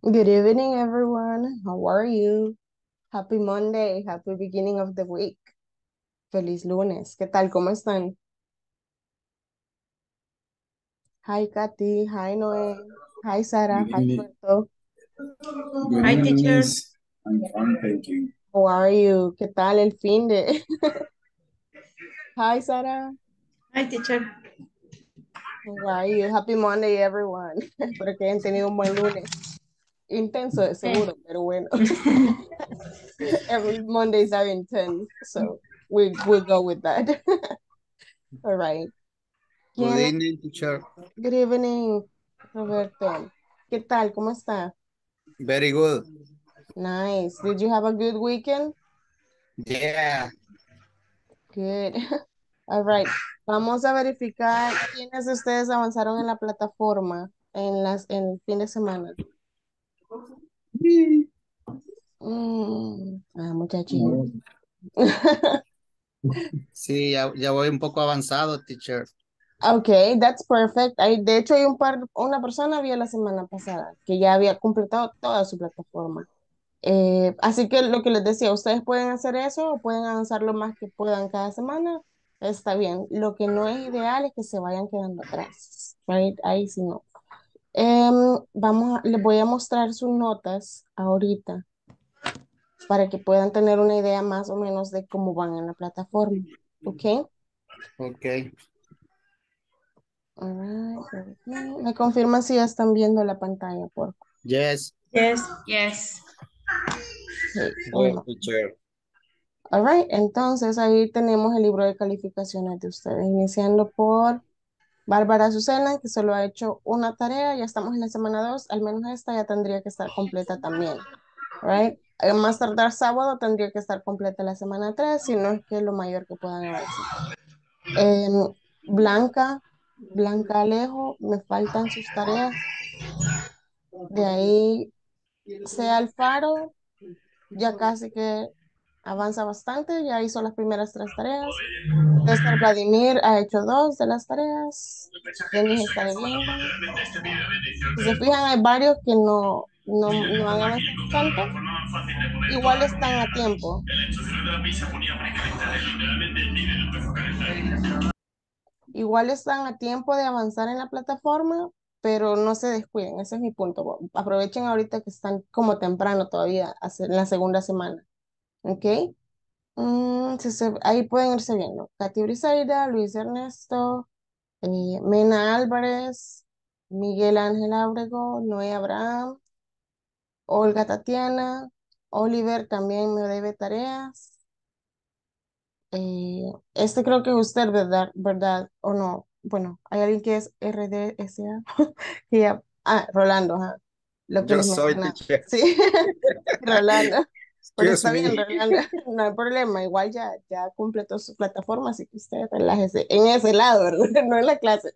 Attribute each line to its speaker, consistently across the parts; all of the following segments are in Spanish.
Speaker 1: Good evening, everyone. How are you? Happy Monday. Happy beginning of the week. Feliz lunes. ¿Qué tal? ¿Cómo están? Hi, Katy. Hi, Noé. Hi, Sara.
Speaker 2: Good
Speaker 1: Hi,
Speaker 2: evening.
Speaker 1: Roberto.
Speaker 2: Good
Speaker 3: Hi,
Speaker 2: evening,
Speaker 3: teacher.
Speaker 2: Miss. I'm fine, thank you.
Speaker 1: How are you? ¿Qué tal el fin de? Hi, Sara.
Speaker 3: Hi, teacher.
Speaker 1: How are you? Happy Monday, everyone. Espero que hayan tenido un buen lunes. Intenso, de
Speaker 3: Eh,
Speaker 1: seguro, pero bueno. Every Mondays are intense, so we'll go with that. All right.
Speaker 4: Good
Speaker 1: ¿Quién?
Speaker 4: evening, teacher.
Speaker 1: Good evening, Roberto. ¿Qué tal? ¿Cómo está?
Speaker 4: Very good.
Speaker 1: Nice. Did you have a good weekend?
Speaker 4: Yeah.
Speaker 1: Good. All right. Vamos a verificar quiénes de ustedes avanzaron en la plataforma en el fin de semana. Muchachillo.
Speaker 2: No,
Speaker 4: Sí, ya voy un poco avanzado, teacher.
Speaker 1: Okay, that's perfect. De hecho, una persona había la semana pasada que ya había completado toda su plataforma. Así que lo que les decía, ustedes pueden hacer eso o pueden avanzar lo más que puedan cada semana. Está bien. Lo que no es ideal es que se vayan quedando atrás. Right? Ahí sí no. Les voy a mostrar sus notas ahorita para que puedan tener una idea más o menos de cómo van en la plataforma. ¿Ok?
Speaker 4: Ok.
Speaker 1: Alright, bear with me. Me confirman si ya están viendo la pantalla, por favor.
Speaker 4: Yes.
Speaker 3: yes. Yes.
Speaker 1: Ok,
Speaker 4: Good,
Speaker 1: uno.
Speaker 4: teacher.
Speaker 1: Alright, entonces ahí tenemos el libro de calificaciones de ustedes, iniciando por Bárbara Azucena, que solo ha hecho una tarea, ya estamos en la semana 2, al menos esta ya tendría que estar completa también. Right? Más tardar sábado tendría que estar completa la semana 3, si no es que es lo mayor que puedan avanzar. Em, Blanca, Blanca Alejo, me faltan sus tareas. De ahí, sea Alfaro, ya casi que avanza bastante, ya hizo las primeras 3 tareas. César Vladimir ha hecho 2 de las tareas. Denis está debiendo. Si se fijan, hay varios que no han avanzado tanto. Igual están a tiempo. Igual están a tiempo de avanzar en la plataforma, pero no se descuiden. Ese es mi punto. Aprovechen ahorita que están como temprano todavía, en la segunda semana. ¿Ok? Ahí pueden irse viendo. Katy Briseida, Luis Ernesto, Mena Álvarez, Miguel Ángel Ábrego, Noé Abraham, Olga Tatiana, Oliver también me debe tareas. Este creo que es usted, ¿verdad? ¿Verdad? ¿O no? Bueno, hay alguien que es RDSA. Rolando, ajá. Lo que
Speaker 4: Yo
Speaker 1: les
Speaker 4: soy
Speaker 1: mencionaba.
Speaker 4: teacher.
Speaker 1: Sí, Rolando. Pero
Speaker 4: Excuse
Speaker 1: está bien,
Speaker 4: me.
Speaker 1: Rolando. No hay problema. Igual ya completó su plataforma, así que usted relájese. En ese lado, ¿verdad? No en la clase.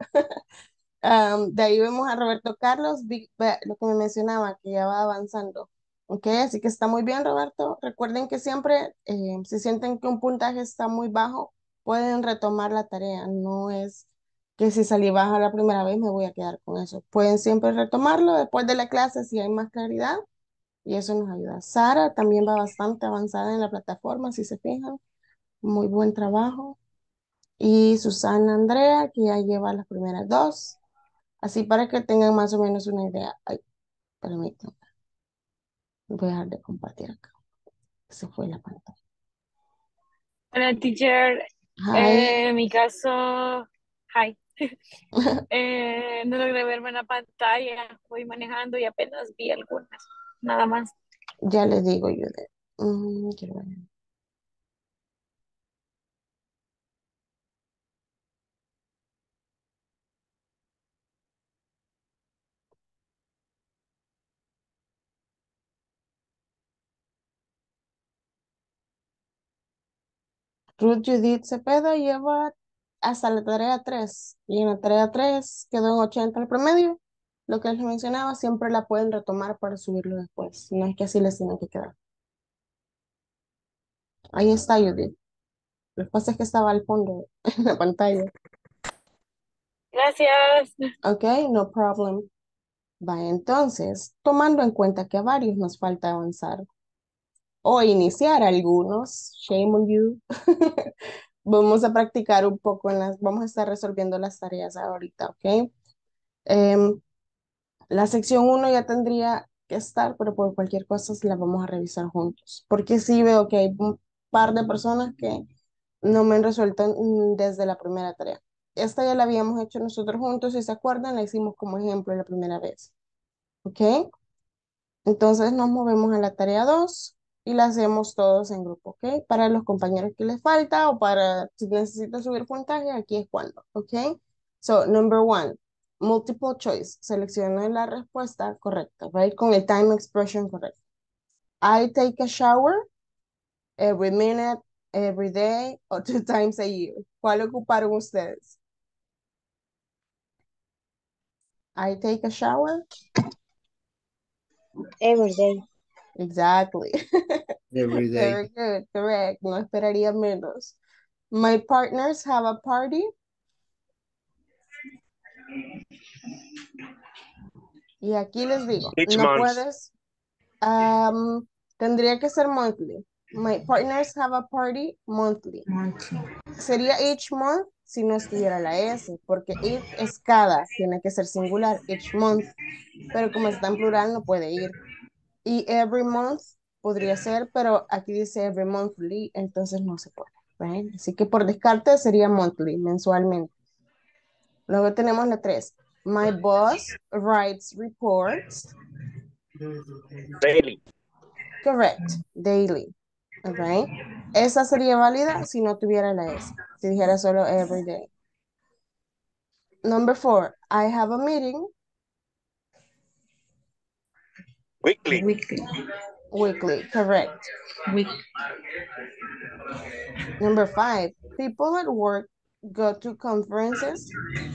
Speaker 1: De ahí vemos a Roberto Carlos, lo que me mencionaba, que ya va avanzando. Ok, así que está muy bien, Roberto. Recuerden que siempre, si sienten que un puntaje está muy bajo, pueden retomar la tarea. No es que si salí baja la primera vez me voy a quedar con eso. Pueden siempre retomarlo después de la clase si hay más claridad y eso nos ayuda. Sara también va bastante avanzada en la plataforma, si se fijan. Muy buen trabajo. Y Susana Andrea, que ya lleva las primeras 2. Así para que tengan más o menos una idea. Ay, permítanme. Voy a dejar de compartir acá. Se fue la pantalla.
Speaker 3: Hola, teacher.
Speaker 1: Hi.
Speaker 3: En mi caso, hi. No logré verme en la pantalla. Voy manejando y apenas vi algunas. Nada más.
Speaker 1: Ya les digo yo quiero ver. Ruth Judith Cepeda lleva hasta la tarea 3 y en la tarea 3 quedó en 80 el promedio. Lo que les mencionaba, siempre la pueden retomar para subirlo después. No es que así les tienen que quedar. Ahí está Judith. Lo que pasa es que estaba al fondo en la pantalla.
Speaker 3: Gracias.
Speaker 1: Ok, no problem. Vaya, entonces, tomando en cuenta que a varios nos falta avanzar o iniciar algunos, shame on you, vamos a practicar un poco vamos a estar resolviendo las tareas ahorita, ¿ok? Em, la sección uno ya tendría que estar, pero por cualquier cosa la vamos a revisar juntos, porque sí veo que hay un par de personas que no me han resuelto desde la primera tarea. Esta ya la habíamos hecho nosotros juntos, si se acuerdan, la hicimos como ejemplo la primera vez, ¿ok? Entonces nos movemos a la tarea 2 y la hacemos todos en grupo, ¿ok? Para los compañeros que les falta o para si necesitan subir puntaje, aquí es cuando, ¿ok? So, number one, multiple choice. Selecciona la respuesta correcta, right? Con el time expression correcto. I take a shower every minute, every day, or 2 times a year. ¿Cuál ocuparon ustedes? I take a shower.
Speaker 5: Every day.
Speaker 1: Exactly.
Speaker 4: Every day.
Speaker 1: Very good, correct. No esperaría menos. My partners have a party. Y aquí les digo,
Speaker 6: Each
Speaker 1: no
Speaker 6: month.
Speaker 1: puedes, tendría que ser monthly. My partners have a party monthly. Sería each month si no estuviera la S, porque it es cada, tiene que ser singular, each month. Pero como está en plural no puede ir. Y every month podría ser, pero aquí dice every monthly, entonces no se puede. ¿Right? Así que por descarte sería monthly, mensualmente. Luego tenemos la 3. My boss writes reports.
Speaker 6: Daily.
Speaker 1: Correct. Daily. Okay. Esa sería válida si no tuviera la S. Si dijera solo every day. Number 4. I have a meeting.
Speaker 6: Weekly.
Speaker 1: Weekly. Correct. Number 5. People at work go to conferences.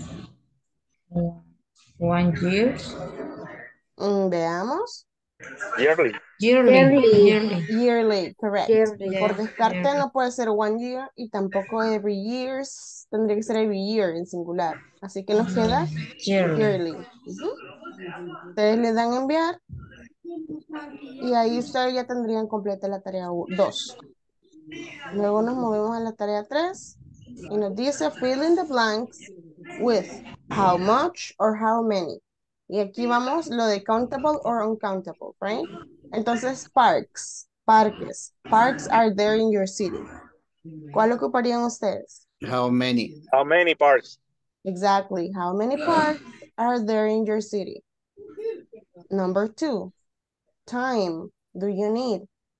Speaker 7: 1 year.
Speaker 1: Veamos.
Speaker 6: Yearly.
Speaker 1: Yearly, correct.
Speaker 5: Yearly.
Speaker 1: Por descarte
Speaker 7: yearly.
Speaker 1: no puede ser 1 year y tampoco every years. Tendría que ser every year en singular. Así que nos queda yearly. Ustedes le dan enviar y ahí ustedes ya tendrían completa la tarea 2. Luego nos movemos a la tarea 3 y nos dice fill in the blanks with how much or how many. Y aquí vamos lo de countable or uncountable, right? Entonces, parques are there in your city. ¿Cuál ocuparían ustedes?
Speaker 4: How many?
Speaker 6: How many parks?
Speaker 1: Exactly. How many parks are there in your city? Number 2, time do you need?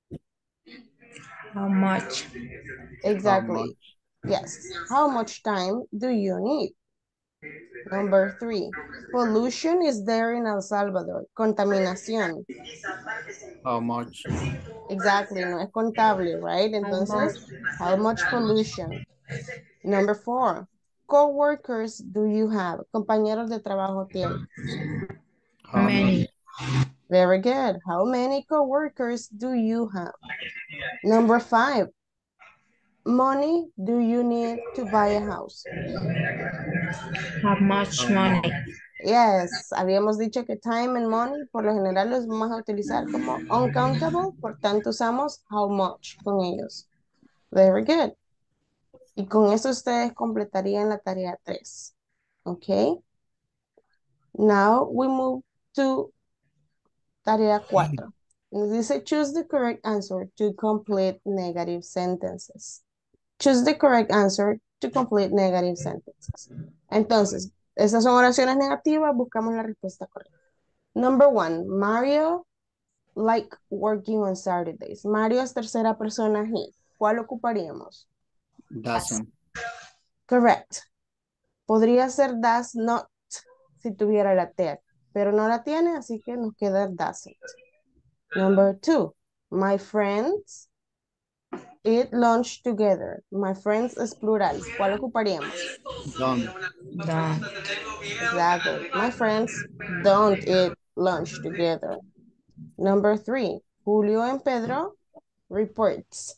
Speaker 7: How much?
Speaker 1: Exactly. Yes. How much time do you need? Number 3, pollution is there in El Salvador. Contaminación.
Speaker 4: How much?
Speaker 1: Exactly. No es contable, right? Entonces, how much pollution? Number 4, co-workers do you have? Compañeros de trabajo tienen.
Speaker 4: How many?
Speaker 1: Very good. How many co-workers do you have? Number 5, money do you need to buy a house?
Speaker 7: How much money?
Speaker 1: Yes, habíamos dicho que time and money por lo general los vamos a utilizar como uncountable, por tanto usamos how much con ellos. Very good. Y con eso ustedes completarían la tarea 3. Ok. Now we move to tarea 4. Nos dice choose the correct answer to complete negative sentences. Choose the correct answer to complete negative sentences. Entonces, esas son oraciones negativas, buscamos la respuesta correcta. Number 1, Mario like working on Saturdays. Mario es tercera persona he. ¿Cuál ocuparíamos?
Speaker 4: Doesn't.
Speaker 1: Correct. Podría ser does not si tuviera la T, pero no la tiene, así que nos queda doesn't. Number 2, my friends eat lunch together. My friends es plural. ¿Cuál ocuparíamos?
Speaker 4: Don't.
Speaker 1: Exactly. My friends don't eat lunch together. Number 3, Julio and Pedro reports.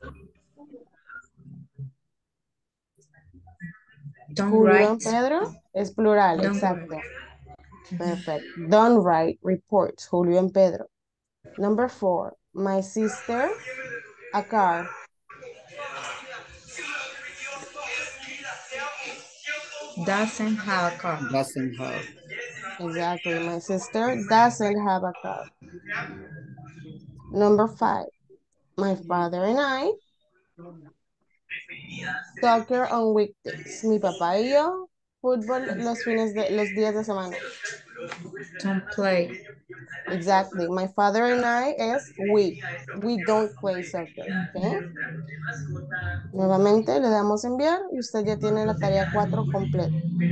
Speaker 7: Don't
Speaker 1: Julio
Speaker 7: write.
Speaker 1: and Pedro es plural,
Speaker 7: Don't
Speaker 1: exacto. Perfect. Don't write reports. Julio and Pedro. Number 4. My sister, a car.
Speaker 7: Doesn't have a car.
Speaker 4: Doesn't have.
Speaker 1: Exactly. My sister doesn't have a car. Number 5. My father and I, soccer on weekdays. Mi papá y yo, fútbol los días de semana.
Speaker 7: Don't play.
Speaker 1: Exactly. My father and I es we. We don't play soccer. Okay. Nuevamente le damos enviar y usted ya tiene la tarea 4 completa.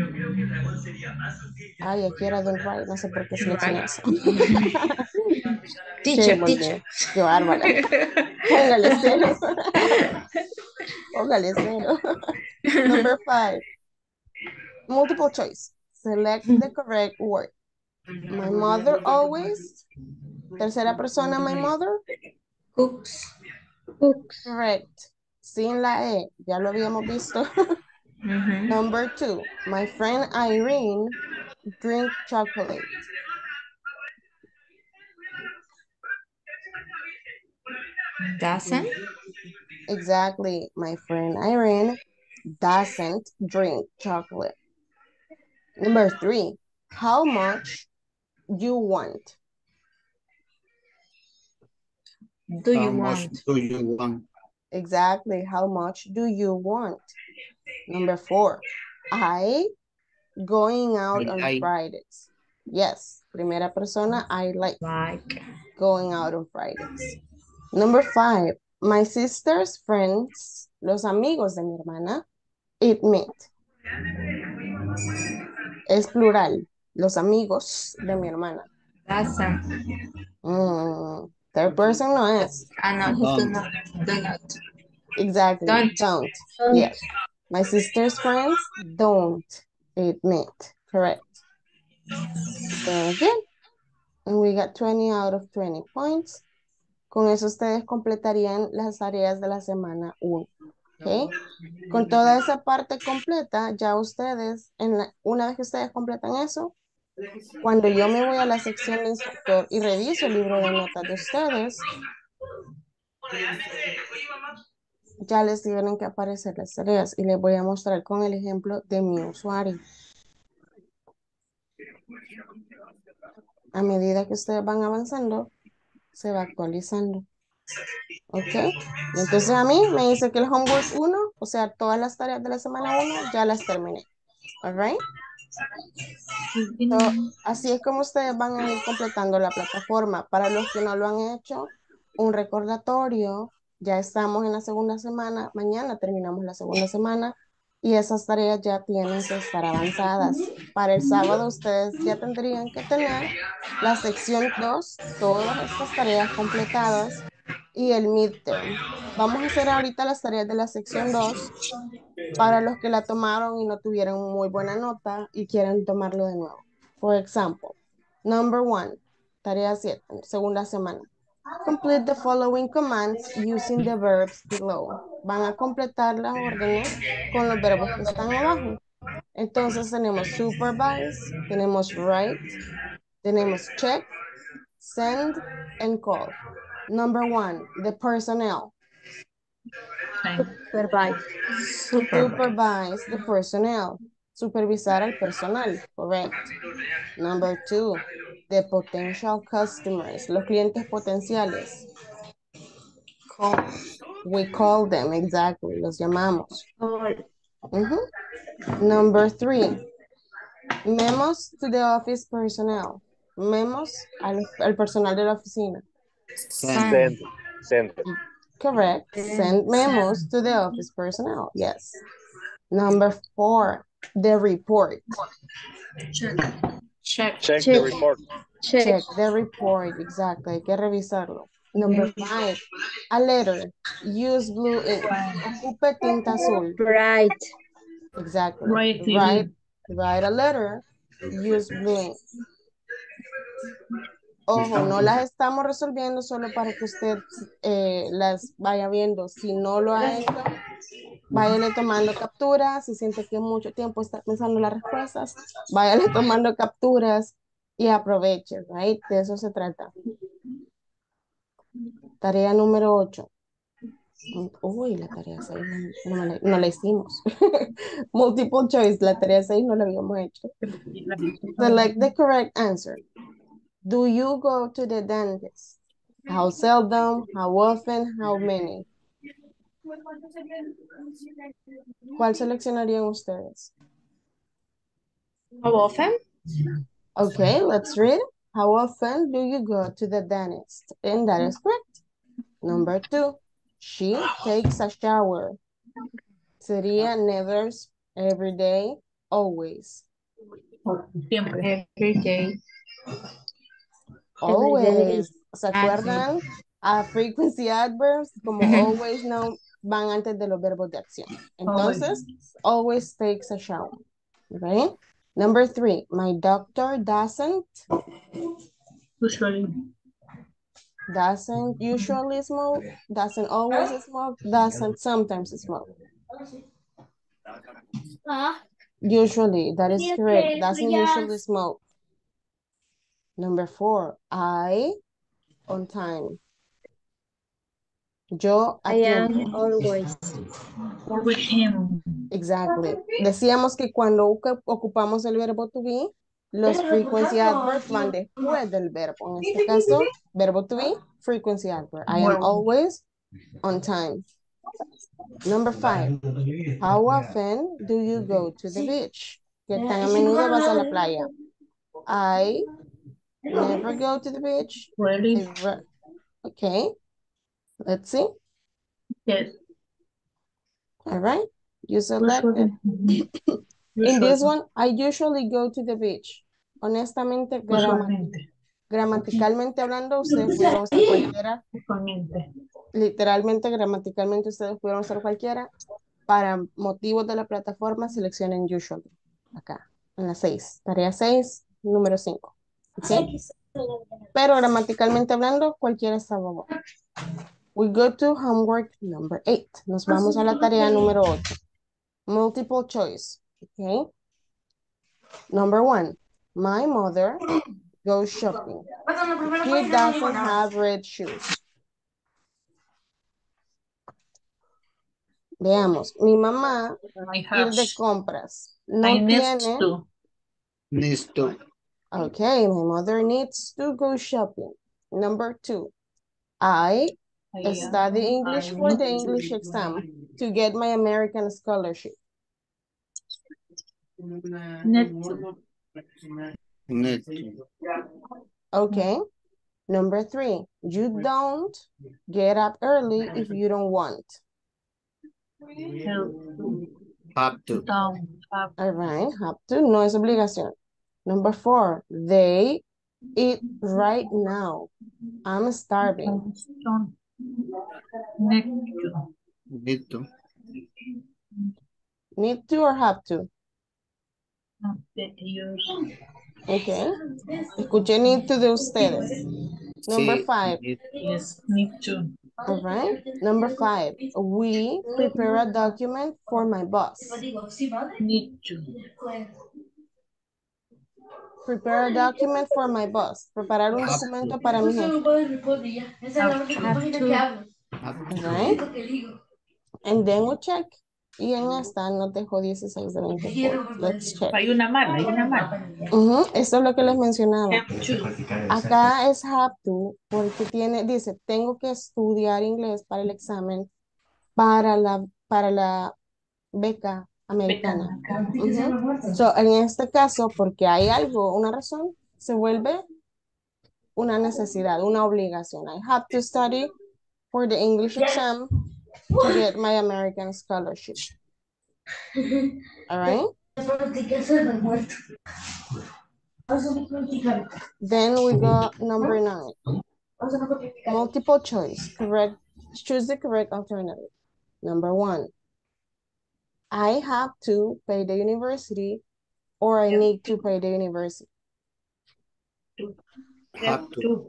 Speaker 1: Ay, aquí era don't write. No sé por qué seleccioné
Speaker 7: Right.
Speaker 1: eso.
Speaker 7: Teacher,
Speaker 1: Shame on
Speaker 7: teacher.
Speaker 1: me. Qué bárbara. Póngale cero. Póngale cero. Number 5. Multiple choice. Select the correct word. My mother always. Tercera persona, my mother.
Speaker 7: Cooks.
Speaker 1: Correct. Sin la E. Ya lo habíamos visto.
Speaker 7: Mhm.
Speaker 1: Number 2. My friend Irene drink chocolate.
Speaker 7: Doesn't.
Speaker 1: Exactly. My friend Irene doesn't drink chocolate. Number 3. How much you want?
Speaker 7: Do you
Speaker 4: How much
Speaker 7: want?
Speaker 4: do you want?
Speaker 1: Exactly. How much do you want? Number 4. I going out on
Speaker 4: I
Speaker 1: Fridays. Yes. Primera persona, I like
Speaker 7: Like.
Speaker 1: going out on Fridays. Number 5. My sister's friends, los amigos de mi hermana, eat meat. Es plural. Los amigos de mi hermana.
Speaker 7: Doesn't.
Speaker 1: Third person no es.
Speaker 7: No, do
Speaker 4: don't.
Speaker 7: not. Do not.
Speaker 1: Exactly.
Speaker 7: Don't.
Speaker 1: Yes. My sister's friends don't eat meat. Correct. Very good. And we got 20 out of 20 points. Con eso ustedes completarían las tareas de la semana 1. ¿Ok? Con toda esa parte completa, ya ustedes, una vez que ustedes completan eso, cuando yo me voy a la sección de instructor y reviso el libro de notas de ustedes, ya les tienen que aparecer las tareas y les voy a mostrar con el ejemplo de mi usuario. A medida que ustedes van avanzando, se va actualizando. ¿Ok? Y entonces a mí me dice que el homework 1, o sea, todas las tareas de la semana 1, ya las terminé. All right? So, así es como ustedes van a ir completando la plataforma. Para los que no lo han hecho, un recordatorio. Ya estamos en la segunda semana. Mañana terminamos la segunda semana y esas tareas ya tienen que estar avanzadas. Para el sábado ustedes ya tendrían que tener la sección 2, todas estas tareas completadas y el midterm. Vamos a hacer ahorita las tareas de la sección 2 para los que la tomaron y no tuvieron muy buena nota y quieren tomarlo de nuevo. For example, number 1, tarea 7, segunda semana. Complete the following commands using the verbs below. Van a completar las órdenes con los verbos que están abajo. Entonces tenemos supervise, tenemos write, tenemos check, send, and call. Number 1, the personnel. Supervise the personnel. Supervisar al personal, correct. Number 2, the potential customers. Los clientes potenciales.
Speaker 7: Call.
Speaker 1: We call them, exactly. Los llamamos. Number 3, memos to the office personnel. Memos al personal de la oficina.
Speaker 4: Send.
Speaker 6: Send.
Speaker 1: Correct. Send memos to the office personnel. Yes. Number 4, the report.
Speaker 7: Check.
Speaker 6: Check the report.
Speaker 1: Check the report. Exactly. Hay que revisarlo. Number 5, a letter. Use blue ink. Ocupe tinta azul.
Speaker 5: Right.
Speaker 1: Exactly.
Speaker 3: Right.
Speaker 1: Write a letter. Use blue ink. Ojo, no las estamos resolviendo solo para que usted las vaya viendo. Si no lo ha hecho, váyale tomando capturas. Si siente que mucho tiempo está pensando las respuestas, váyale tomando capturas y aproveche, right? De eso se trata. Tarea número 8. Uy, la tarea 6 no la hicimos. Multiple choice, la tarea 6 no la habíamos hecho. Select the correct answer. Do you go to the dentist? How seldom, how often, how many? ¿Cuál seleccionarían ustedes?
Speaker 7: How often?
Speaker 1: Okay, let's read. How often do you go to the dentist? And that is correct. Number 2, she takes a shower. Sería never, every day, always.
Speaker 7: Siempre. Every day.
Speaker 1: Always. ¿Se acuerdan? A frequency adverbs como always, no, van antes de los verbos de acción. Entonces, always takes a shower. Right? Number 3, my doctor doesn't usually smoke, doesn't always smoke, doesn't sometimes smoke. Usually, that is correct. Doesn't usually smoke. Number 4, I on time. Yo a
Speaker 7: I am
Speaker 1: tiempo.
Speaker 7: always.
Speaker 3: With him.
Speaker 1: Exactly. Decíamos que cuando ocupamos el verbo to be, los frequency adverbs van después del verbo. En este caso, verbo to be, frequency adverb. I am always on time. Number 5. How often do you go to the beach? ¿Qué tan a menudo vas a la playa? I never go to the beach.
Speaker 3: Really?
Speaker 1: Okay. Let's see.
Speaker 3: Yes.
Speaker 1: All right. You selected. In this one, I usually go to the beach. Honestamente, gramaticalmente hablando, ustedes pudieron usar cualquiera. Literalmente, gramaticalmente, ustedes pudieron usar cualquiera. Para motivos de la plataforma, seleccionen usually. Acá, en la 6. Tarea 6, número 5. ¿Sí? Pero gramaticalmente hablando, cualquiera está bueno. We go to homework number 8. Nos vamos a la tarea número 8. Multiple choice. Okay. Number 1. My mother goes shopping. She doesn't have red shoes. Veamos. Mi mamá ir de compras. No tiene.
Speaker 4: Needs to.
Speaker 1: Okay, my mother needs to go shopping. Number 2. I study English for the English exam to get my American scholarship.
Speaker 4: Need to.
Speaker 1: Okay. Number 3. You don't get up early if you don't want.
Speaker 4: Have to.
Speaker 1: All right, have to, no es obligación. Number 4. They eat right now. I'm starving.
Speaker 4: Need to.
Speaker 1: Need to or have to? Okay. Escuché need to de ustedes. Number 5.
Speaker 3: Yes, me too.
Speaker 1: All right. Number 5. We prepare a document for my boss.
Speaker 3: Need to.
Speaker 1: Prepare a document for my boss. Preparar un documento para mi jefe. All right. And then we check. Y en esta nos dejó 16 de 24. Let's check.
Speaker 3: Hay una mala, hay una mala.
Speaker 1: Eso es lo que les mencionaba.
Speaker 3: Have to.
Speaker 1: Acá es have to porque dice, tengo que estudiar inglés para el examen para la beca americana. So, en este caso, porque hay algo, una razón, se vuelve una necesidad, una obligación. I have to study for the English exam to get my American scholarship. All right? Then we go number 9. Multiple choice. Correct. Choose the correct alternative. Number 1. I have to pay the university or I need to pay the university.
Speaker 4: Have to.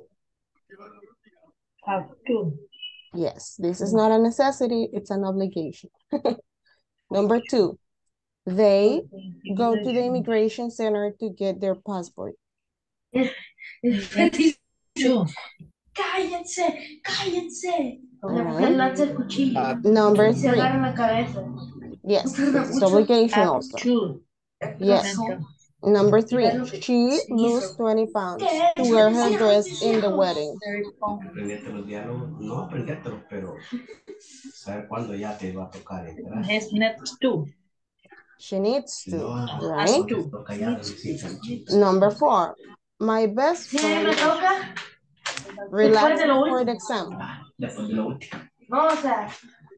Speaker 3: Have to.
Speaker 1: Yes, this is not a necessity, it's an obligation. Number 2, they go to the immigration center to get their passport.
Speaker 7: Two.
Speaker 5: Cállense, cállense.
Speaker 1: Alright.
Speaker 5: El cuchillo.
Speaker 1: Number
Speaker 5: Se
Speaker 1: 3.
Speaker 5: agarra la cabeza.
Speaker 1: Yes, it's obligation also.
Speaker 7: Two.
Speaker 1: Yes. Number 3. She lose 20 pounds to wear her dress in the wedding.
Speaker 8: Aprenderte los diálogos, no aprendértelos, pero saber cuándo ya te va a tocar entrar.
Speaker 7: Next two.
Speaker 1: She needs to,
Speaker 8: No,
Speaker 1: right?
Speaker 7: Two.
Speaker 8: toca ya necesitas.
Speaker 1: Number 4. My best
Speaker 5: Si a mí me
Speaker 1: friend
Speaker 5: toca,
Speaker 1: relaxed
Speaker 5: de lo
Speaker 1: before the
Speaker 5: último.
Speaker 1: exam.
Speaker 8: Después de lo último.
Speaker 5: No, o sea,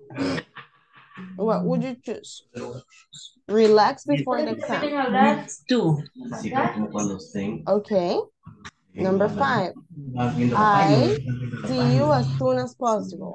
Speaker 1: What would you choose? Relax before the
Speaker 5: pueden
Speaker 1: exam.
Speaker 5: hablar.
Speaker 7: Two.
Speaker 8: Así que como cuando estén.
Speaker 1: Okay. Number 5.
Speaker 8: Vas viendo papá y
Speaker 1: I
Speaker 8: no ves viendo
Speaker 1: see
Speaker 8: papá.
Speaker 1: you as soon as possible.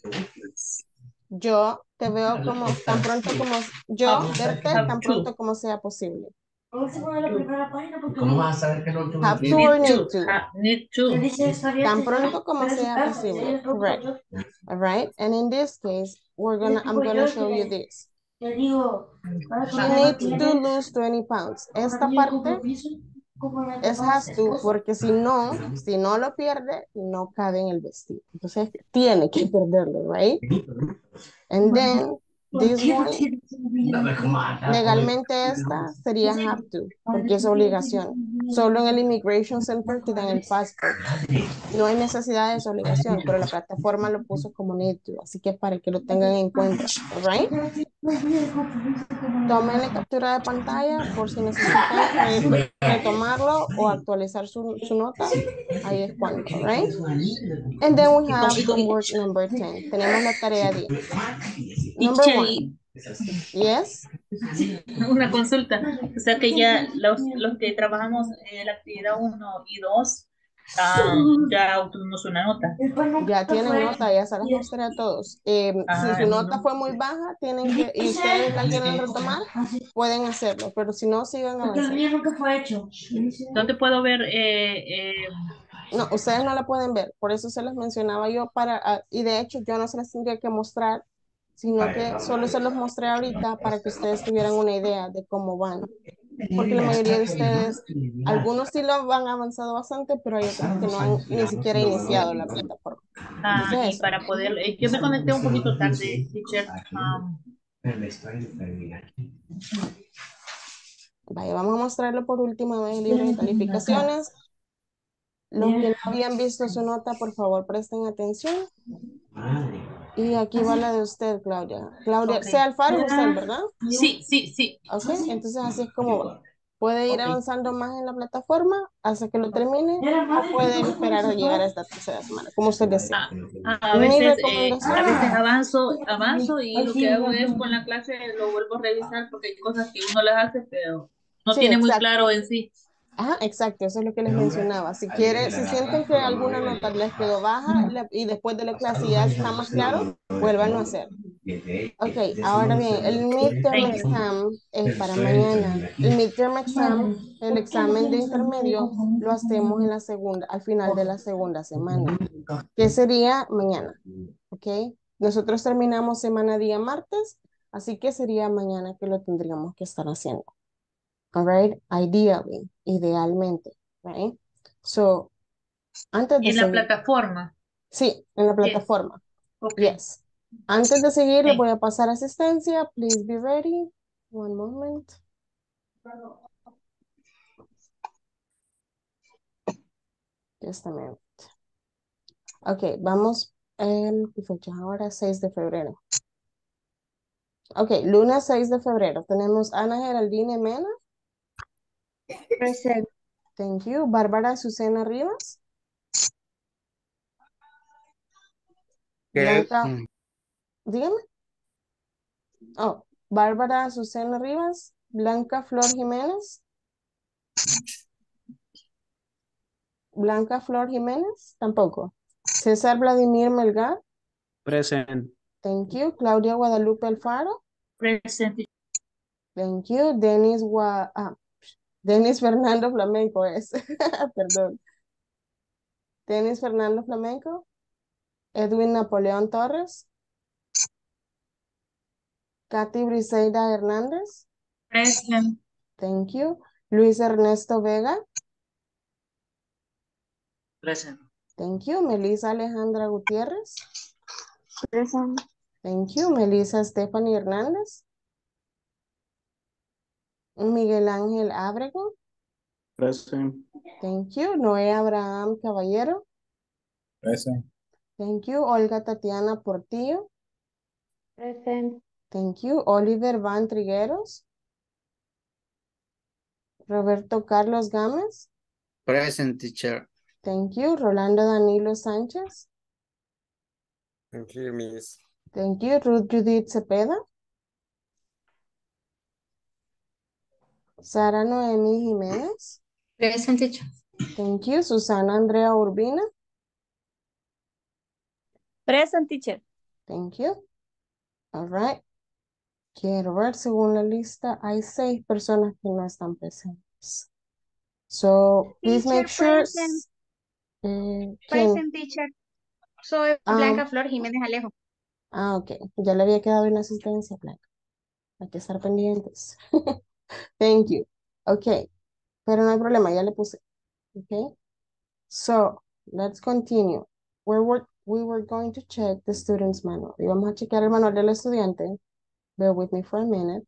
Speaker 1: Yo te veo como tan pronto como yo verte tan pronto como sea posible.
Speaker 5: Vamos a poner la primera página porque
Speaker 8: ¿Cómo vas a saber que no último?
Speaker 1: Have to or need to.
Speaker 7: Need
Speaker 5: se
Speaker 7: to.
Speaker 5: dice está bien.
Speaker 1: Tan pronto como
Speaker 5: Pero
Speaker 1: sea
Speaker 5: su casa,
Speaker 1: posible.
Speaker 5: ella no
Speaker 1: Correct.
Speaker 5: puede-
Speaker 1: All right. And in this case, I'm gonna show you this.
Speaker 5: Le digo,
Speaker 1: She needs to lose 20 pounds. Esta parte es has to, porque si no lo pierde, no cabe en el vestido. Entonces, tiene que perderlo, right? And then, this one, legalmente esta sería have to, porque es obligación. Solo en el Immigration Center te dan el passport. No hay necesidad de esa obligación, pero la plataforma lo puso como need to, así que para que lo tengan en cuenta, right? Tómenle captura de pantalla por si necesitan retomarlo o actualizar su nota. Ahí es cuando, right? And then we have homework number 10. Tenemos la tarea 10. Number 1. Yes.
Speaker 7: Una consulta. O sea que ya los que trabajamos en la actividad 1 y 2 ya obtuvimos una nota.
Speaker 1: Ya tienen nota, ya se las mostré a todos. Si su nota fue muy baja, tienen que, y ustedes la quieren retomar, pueden hacerlo, pero si no, sigan
Speaker 5: Porque el
Speaker 1: avanzando.
Speaker 5: mío nunca fue hecho.
Speaker 7: ¿Dónde puedo ver?
Speaker 1: No, ustedes no la pueden ver, por eso se las mencionaba yo y de hecho yo no se las tendría que mostrar, sino que solo se los mostré ahorita para que ustedes tuvieran una idea de cómo van. Porque la mayoría de ustedes, algunos sí lo han avanzado bastante, pero hay otros que no han ni siquiera iniciado la plataforma. Entonces,
Speaker 7: y
Speaker 1: eso.
Speaker 7: para poder, yo me conecté un poquito tarde, teacher.
Speaker 1: Vaya, vamos a mostrarlo por última vez el libro de calificaciones. Los que no habían visto su nota, por favor, presten atención. Y aquí va la de usted, Claudia. Claudia,
Speaker 7: Okay.
Speaker 1: sea Alfaro es usted, ¿verdad?
Speaker 7: Sí.
Speaker 1: Ok, entonces así es como va. Puede ir avanzando más en la plataforma hasta que lo termine o puede esperar a llegar a esta tercera semana, como usted desea.
Speaker 7: A
Speaker 1: Mi
Speaker 7: veces,
Speaker 1: recomendación,
Speaker 7: avanzo y lo que hago es con la clase lo vuelvo a revisar porque hay cosas que uno las hace, pero no
Speaker 1: sí,
Speaker 7: tiene muy
Speaker 1: exacto.
Speaker 7: claro en sí.
Speaker 1: Ajá, exacto, eso es lo que les mencionaba. Si sienten que alguna nota les quedó baja y después de la clase ya está más claro, vuélvanlo a hacer. Ok, ahora bien, el midterm exam es para mañana. El midterm exam, el examen de intermedio, lo hacemos al final de la segunda semana, que sería mañana. Ok, nosotros terminamos semana día martes, así que sería mañana que lo tendríamos que estar haciendo. All right, idealmente, right? So, antes de
Speaker 7: En la
Speaker 1: seguir,
Speaker 7: plataforma.
Speaker 1: sí, en la plataforma.
Speaker 7: Okay.
Speaker 1: Yes. Antes de seguir, le voy a pasar asistencia. Please be ready. One moment. Just a minute. Ok, vamos. ¿Qué fecha ahora? 6 de febrero. Ok, lunes 6 de febrero. Tenemos Ana Geraldine Mena.
Speaker 9: Present.
Speaker 1: Thank you. Bárbara Azucena Rivas. Blanca. Dígame. Oh, Bárbara Azucena Rivas. Blanca Flor Jiménez. Blanca Flor Jiménez. Tampoco. César Vladimir Melgar.
Speaker 10: Present.
Speaker 1: Thank you. Claudia Guadalupe Alfaro.
Speaker 7: Present.
Speaker 1: Thank you. Denis Fernando Flamenco es. Perdón. Denis Fernando Flamenco. Edwin Napoleón Torres. Katy Briseida Hernández.
Speaker 7: Present.
Speaker 1: Thank you. Luis Ernesto Vega.
Speaker 7: Present.
Speaker 1: Thank you. Melissa Alejandra Gutiérrez.
Speaker 3: Present.
Speaker 1: Thank you. Melissa Stephanie Hernández. Miguel Ángel Ábrego.
Speaker 2: Present.
Speaker 1: Thank you. Noé Abraham Caballero.
Speaker 2: Present.
Speaker 1: Thank you. Olga Tatiana Portillo.
Speaker 3: Present.
Speaker 1: Thank you. Oliver Van Trigueros. Roberto Carlos Gámez.
Speaker 4: Present, teacher.
Speaker 1: Thank you. Rolando Danilo Sánchez.
Speaker 9: Thank you, Miss.
Speaker 1: Thank you. Ruth Judith Cepeda. Sara Noemi Jiménez.
Speaker 5: Present, teacher.
Speaker 1: Thank you. Susana Andrea Urbina.
Speaker 3: Present, teacher.
Speaker 1: Thank you. All right. Quiero ver, según la lista, hay 6 personas que no están presentes. So, please make sure.
Speaker 10: Present.
Speaker 1: ¿Quién?
Speaker 10: Present, teacher. Soy Blanca Flor Jiménez Alejo.
Speaker 1: Ok. Ya le había quedado una asistencia, Blanca. Hay que estar pendientes. Thank you. Ok. Pero no hay problema, ya le puse. Ok. So, let's continue. We were going to check the student's manual. Y vamos a chequear el manual del estudiante. Bear with me for a minute.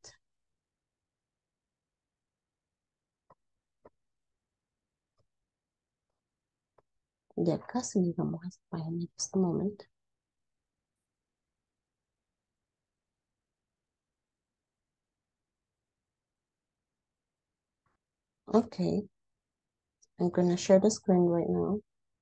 Speaker 1: Ya casi llegamos a esta página. Just a moment. Okay. I'm going to share the screen right now.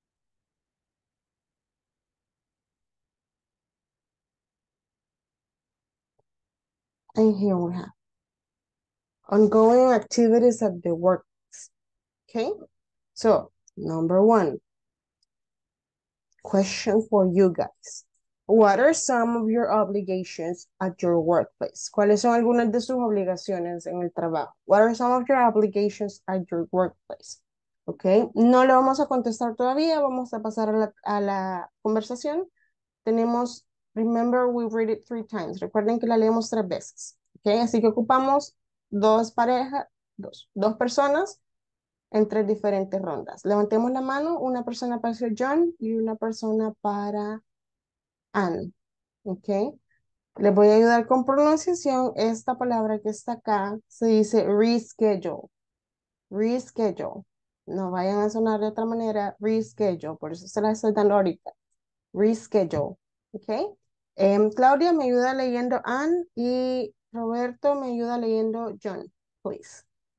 Speaker 1: And here we have ongoing activities at the workplace. Okay. So, number 1. Question for you guys. What are some of your obligations at your workplace? ¿Cuáles son algunas de sus obligaciones en el trabajo? What are some of your obligations at your workplace? Ok, no le vamos a contestar todavía, vamos a pasar a la conversación. Tenemos, remember we read it 3 times. Recuerden que la leemos 3 veces. Ok, así que ocupamos 2 parejas, dos personas en 3 diferentes rondas. Levantemos la mano, una persona para Sir John y una persona para Anne. Ok. Les voy a ayudar con pronunciación. Esta palabra que está acá se dice reschedule. Reschedule. No vayan a sonar de otra manera. Reschedule. Por eso se la estoy dando ahorita. Reschedule. Ok. Claudia me ayuda leyendo Anne y Roberto me ayuda leyendo John. Please.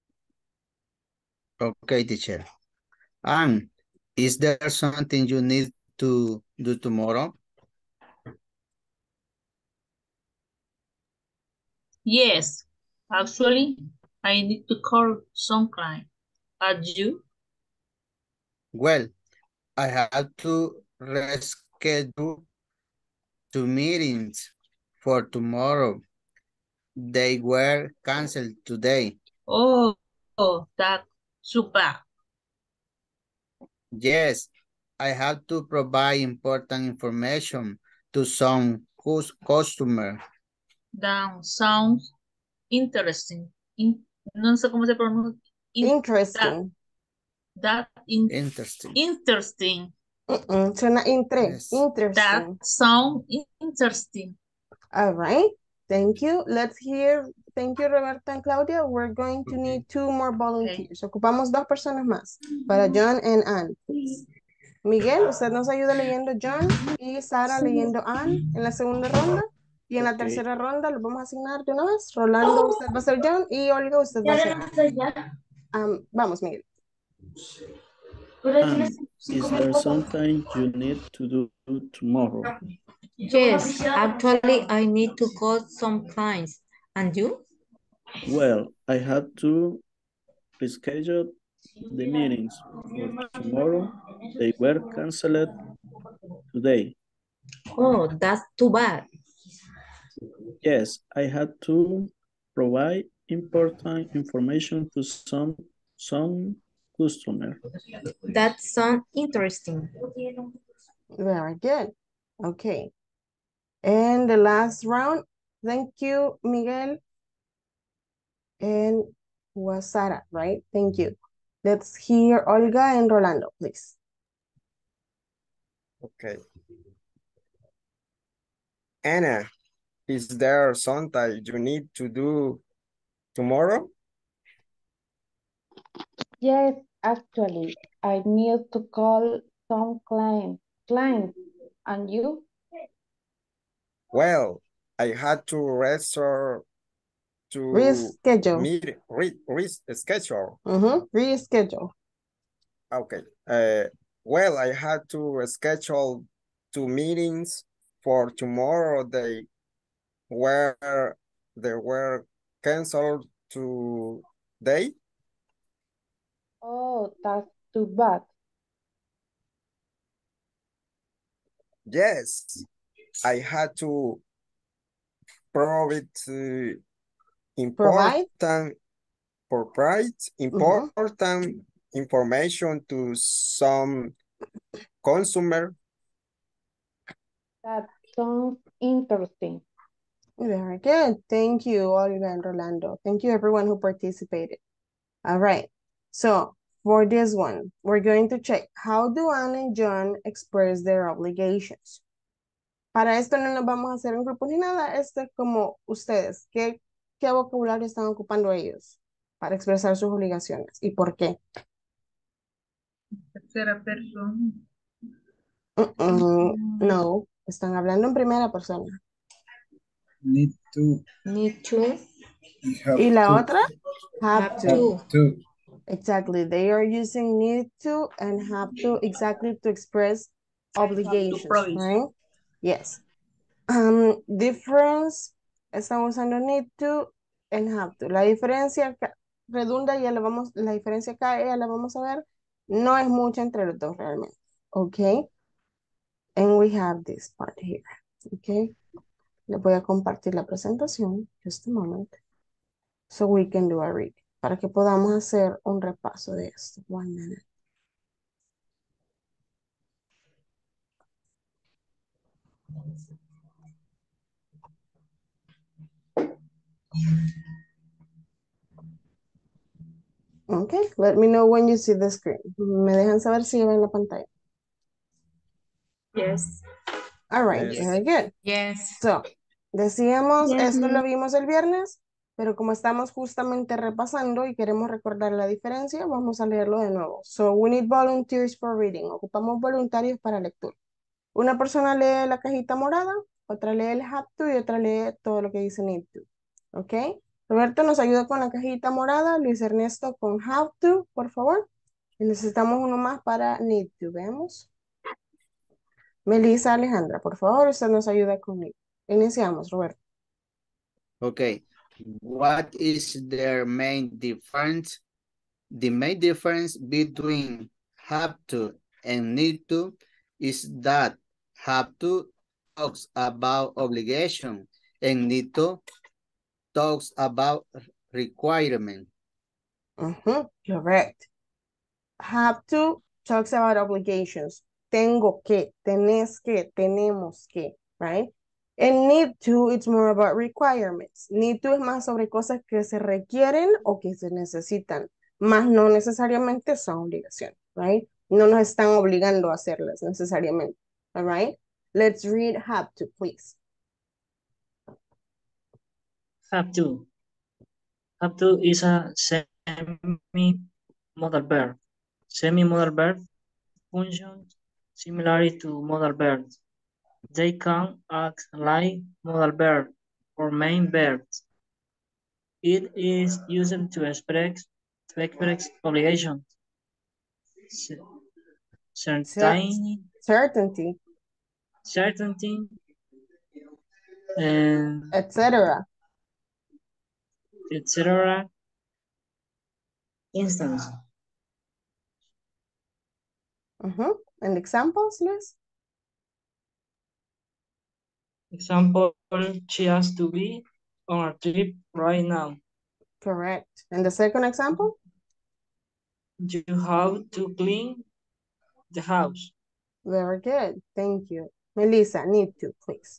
Speaker 4: Okay, teacher. And is there something you need to do tomorrow?
Speaker 7: Yes, actually, I need to call some client. Are you?
Speaker 4: Well, I have to reschedule 2 meetings for tomorrow. They were canceled today.
Speaker 7: Oh, that's super.
Speaker 4: Yes, I have to provide important information to some customer.
Speaker 7: That sounds interesting. No sé cómo se pronuncia.
Speaker 1: Interesting.
Speaker 4: Interesting.
Speaker 7: Interesting.
Speaker 1: Suena
Speaker 4: Yes.
Speaker 1: interesting.
Speaker 7: That sounds interesting.
Speaker 1: All right. Thank you. Let's hear. Thank you, Roberta and Claudia. We're going to need 2 more volunteers. Ocupamos 2 personas más para John and Anne. Miguel, usted nos ayuda leyendo John y Sara leyendo Anne en la segunda ronda. Y en la tercera ronda los vamos a asignar de una vez. Rolando, usted va a ser John y Olga, usted va a ser Anne. Vamos, Miguel.
Speaker 2: Is there something you need to do tomorrow?
Speaker 5: Yes, actually, I need to call some clients. And you?
Speaker 2: Well, I have to reschedule the meetings for tomorrow. They were canceled today.
Speaker 5: Oh, that's too bad.
Speaker 2: Yes, I had to provide important information to some customer.
Speaker 5: That sounds interesting.
Speaker 1: Very good. Okay. And the last round. Thank you, Miguel. And was Sara, right? Thank you. Let's hear Olga and Rolando, please.
Speaker 9: Okay. Anna, is there something you need to do tomorrow?
Speaker 10: Yes, actually, I need to call some clients. And you?
Speaker 9: Well, I had to restore to
Speaker 1: Reschedule.
Speaker 9: meet reschedule.
Speaker 1: Reschedule.
Speaker 9: Okay. Well, I had to schedule 2 meetings for tomorrow. Were they were canceled today.
Speaker 10: Oh, that's too bad.
Speaker 9: Yes, I had to provide
Speaker 1: Provide.
Speaker 9: important information to some consumer.
Speaker 10: That sounds interesting.
Speaker 1: Very good. Thank you, Olga and Rolando. Thank you, everyone who participated. All right. So for this one, we're going to check how do Anne and John express their obligations. Para esto no nos vamos a hacer un grupo ni nada. Esto es como ustedes. ¿Qué vocabulario están ocupando ellos para expresar sus obligaciones? ¿Y por qué?
Speaker 7: Tercera persona.
Speaker 1: No, están hablando en primera persona.
Speaker 2: Need to.
Speaker 5: Need to.
Speaker 1: ¿Y la otra?
Speaker 5: Have to.
Speaker 1: Exactly. They are using need to and have to exactly to express obligations, right? Yes. Difference, están usando need to and have to. La diferencia redunda, la diferencia acá ya la vamos a ver, no es mucha entre los dos realmente, okay? And we have this part here, okay? Les voy a compartir la presentación, just a moment, so we can do a read, para que podamos hacer un repaso de esto. 1 minute. Okay, let me know when you see the screen. Me dejan saber si ven la pantalla.
Speaker 3: Yes.
Speaker 1: All right,
Speaker 9: Yes.
Speaker 1: very good.
Speaker 5: Yes.
Speaker 1: So, decíamos,
Speaker 10: Yes,
Speaker 1: esto lo
Speaker 10: ma'am.
Speaker 1: vimos el viernes, pero como estamos justamente repasando y queremos recordar la diferencia, vamos a leerlo de nuevo. So, we need volunteers for reading. Ocupamos voluntarios para lectura. Una persona lee la cajita morada, otra lee el have to y otra lee todo lo que dice need to. ¿Ok? Roberto nos ayuda con la cajita morada, Luis Ernesto con have to, por favor. Y necesitamos uno más para need to. Veamos. Melissa Alejandra, por favor, usted nos ayuda conmigo. Iniciamos, Roberto.
Speaker 4: Okay. What is their main difference? The main difference between have to and need to is that have to talks about obligation and need to talks about requirement.
Speaker 1: Correct. Have to talks about obligations. Tengo que, tenés que, tenemos que, right? And need to, it's more about requirements. Need to es más sobre cosas que se requieren o que se necesitan, más no necesariamente son obligaciones, right? No nos están obligando a hacerlas necesariamente, all right? Let's read have to, please.
Speaker 11: Have to. Have to is a semi-modal verb. Semi-modal verb functions similarly to modal verbs. They can act like modal verb or main verbs. It is used to express obligations,
Speaker 1: certainty,
Speaker 11: and
Speaker 1: etc.
Speaker 11: Instance.
Speaker 1: And examples, Liz?
Speaker 11: Example, she has to be on a trip right now.
Speaker 1: Correct. And the second example?
Speaker 11: You have to clean the house.
Speaker 1: Very good. Thank you. Melissa, need to, please.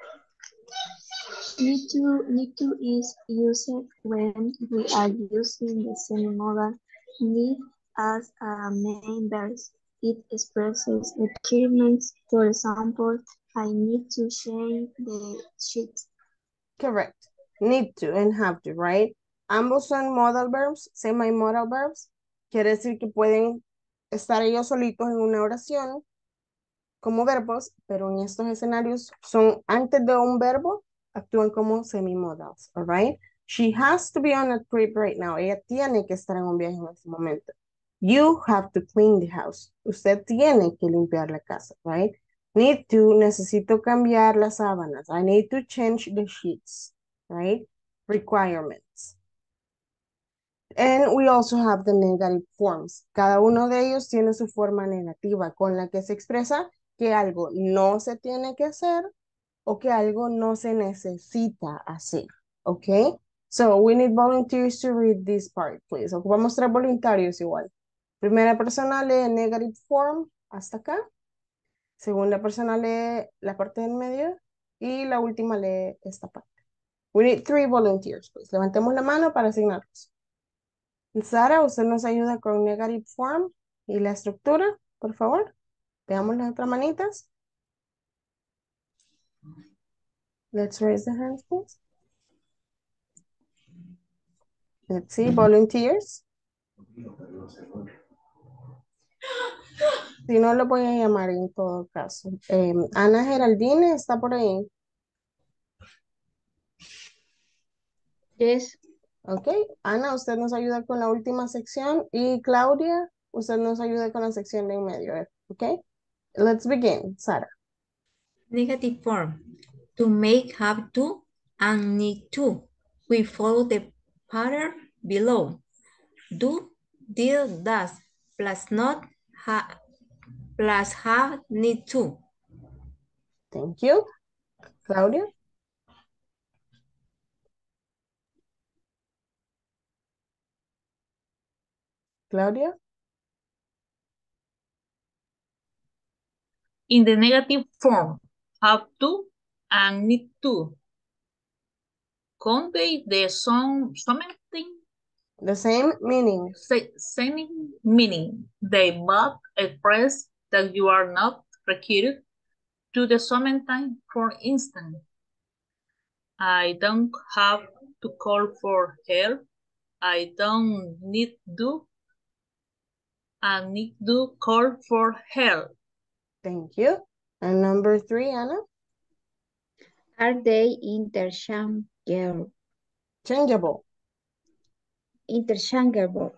Speaker 12: Need to is used when we are using the semi-modal need as a main verb. it expresses requirements. For example, I need to change the sheets.
Speaker 1: Correct. Need to and have to, right? Ambos son modal verbs, semi-modal verbs. Quiere decir que pueden estar ellos solitos en una oración como verbos, pero en estos escenarios son antes de un verbo, actúan como semi-modals, all right? She has to be on a trip right now. Ella tiene que estar en un viaje en este momento. You have to clean the house. Usted tiene que limpiar la casa, right? Need to, necesito cambiar las sábanas. I need to change the sheets, right? Requirements. And we also have the negative forms. Cada uno de ellos tiene su forma negativa con la que se expresa que algo no se tiene que hacer o que algo no se necesita hacer. Okay? So we need volunteers to read this part, please. Ocupamos 3 voluntarios igual. Primera persona lee negative form hasta acá. Segunda persona lee la parte del medio. Y la última lee esta parte. We need 3 volunteers, please. Levantemos la mano para asignarlos. Sara, usted nos ayuda con negative form y la estructura, por favor. Veamos las otras manitas. Let's raise the hands, please. Let's see, volunteers. Si no, lo voy a llamar en todo caso. Ana Geraldine, ¿está por ahí?
Speaker 10: Yes.
Speaker 1: Ok, Ana, usted nos ayuda con la última sección y Claudia, usted nos ayuda con la sección de en medio. Ok, let's begin, Sara.
Speaker 5: Negative form. To make, have to, and need to. We follow the pattern below. Do, did, does, plus not, plus have, need to.
Speaker 1: Thank you. Claudia. Claudia.
Speaker 7: In the negative form, have to and need to convey the something.
Speaker 1: The same meaning.
Speaker 7: Same meaning. They both express that you are not required to the something. For instance, I don't have to call for help. I don't need to. I need to call for help.
Speaker 1: Thank you. And number 3, Anna?
Speaker 10: Are they interchangeable?
Speaker 1: Changeable.
Speaker 10: Interchangeable.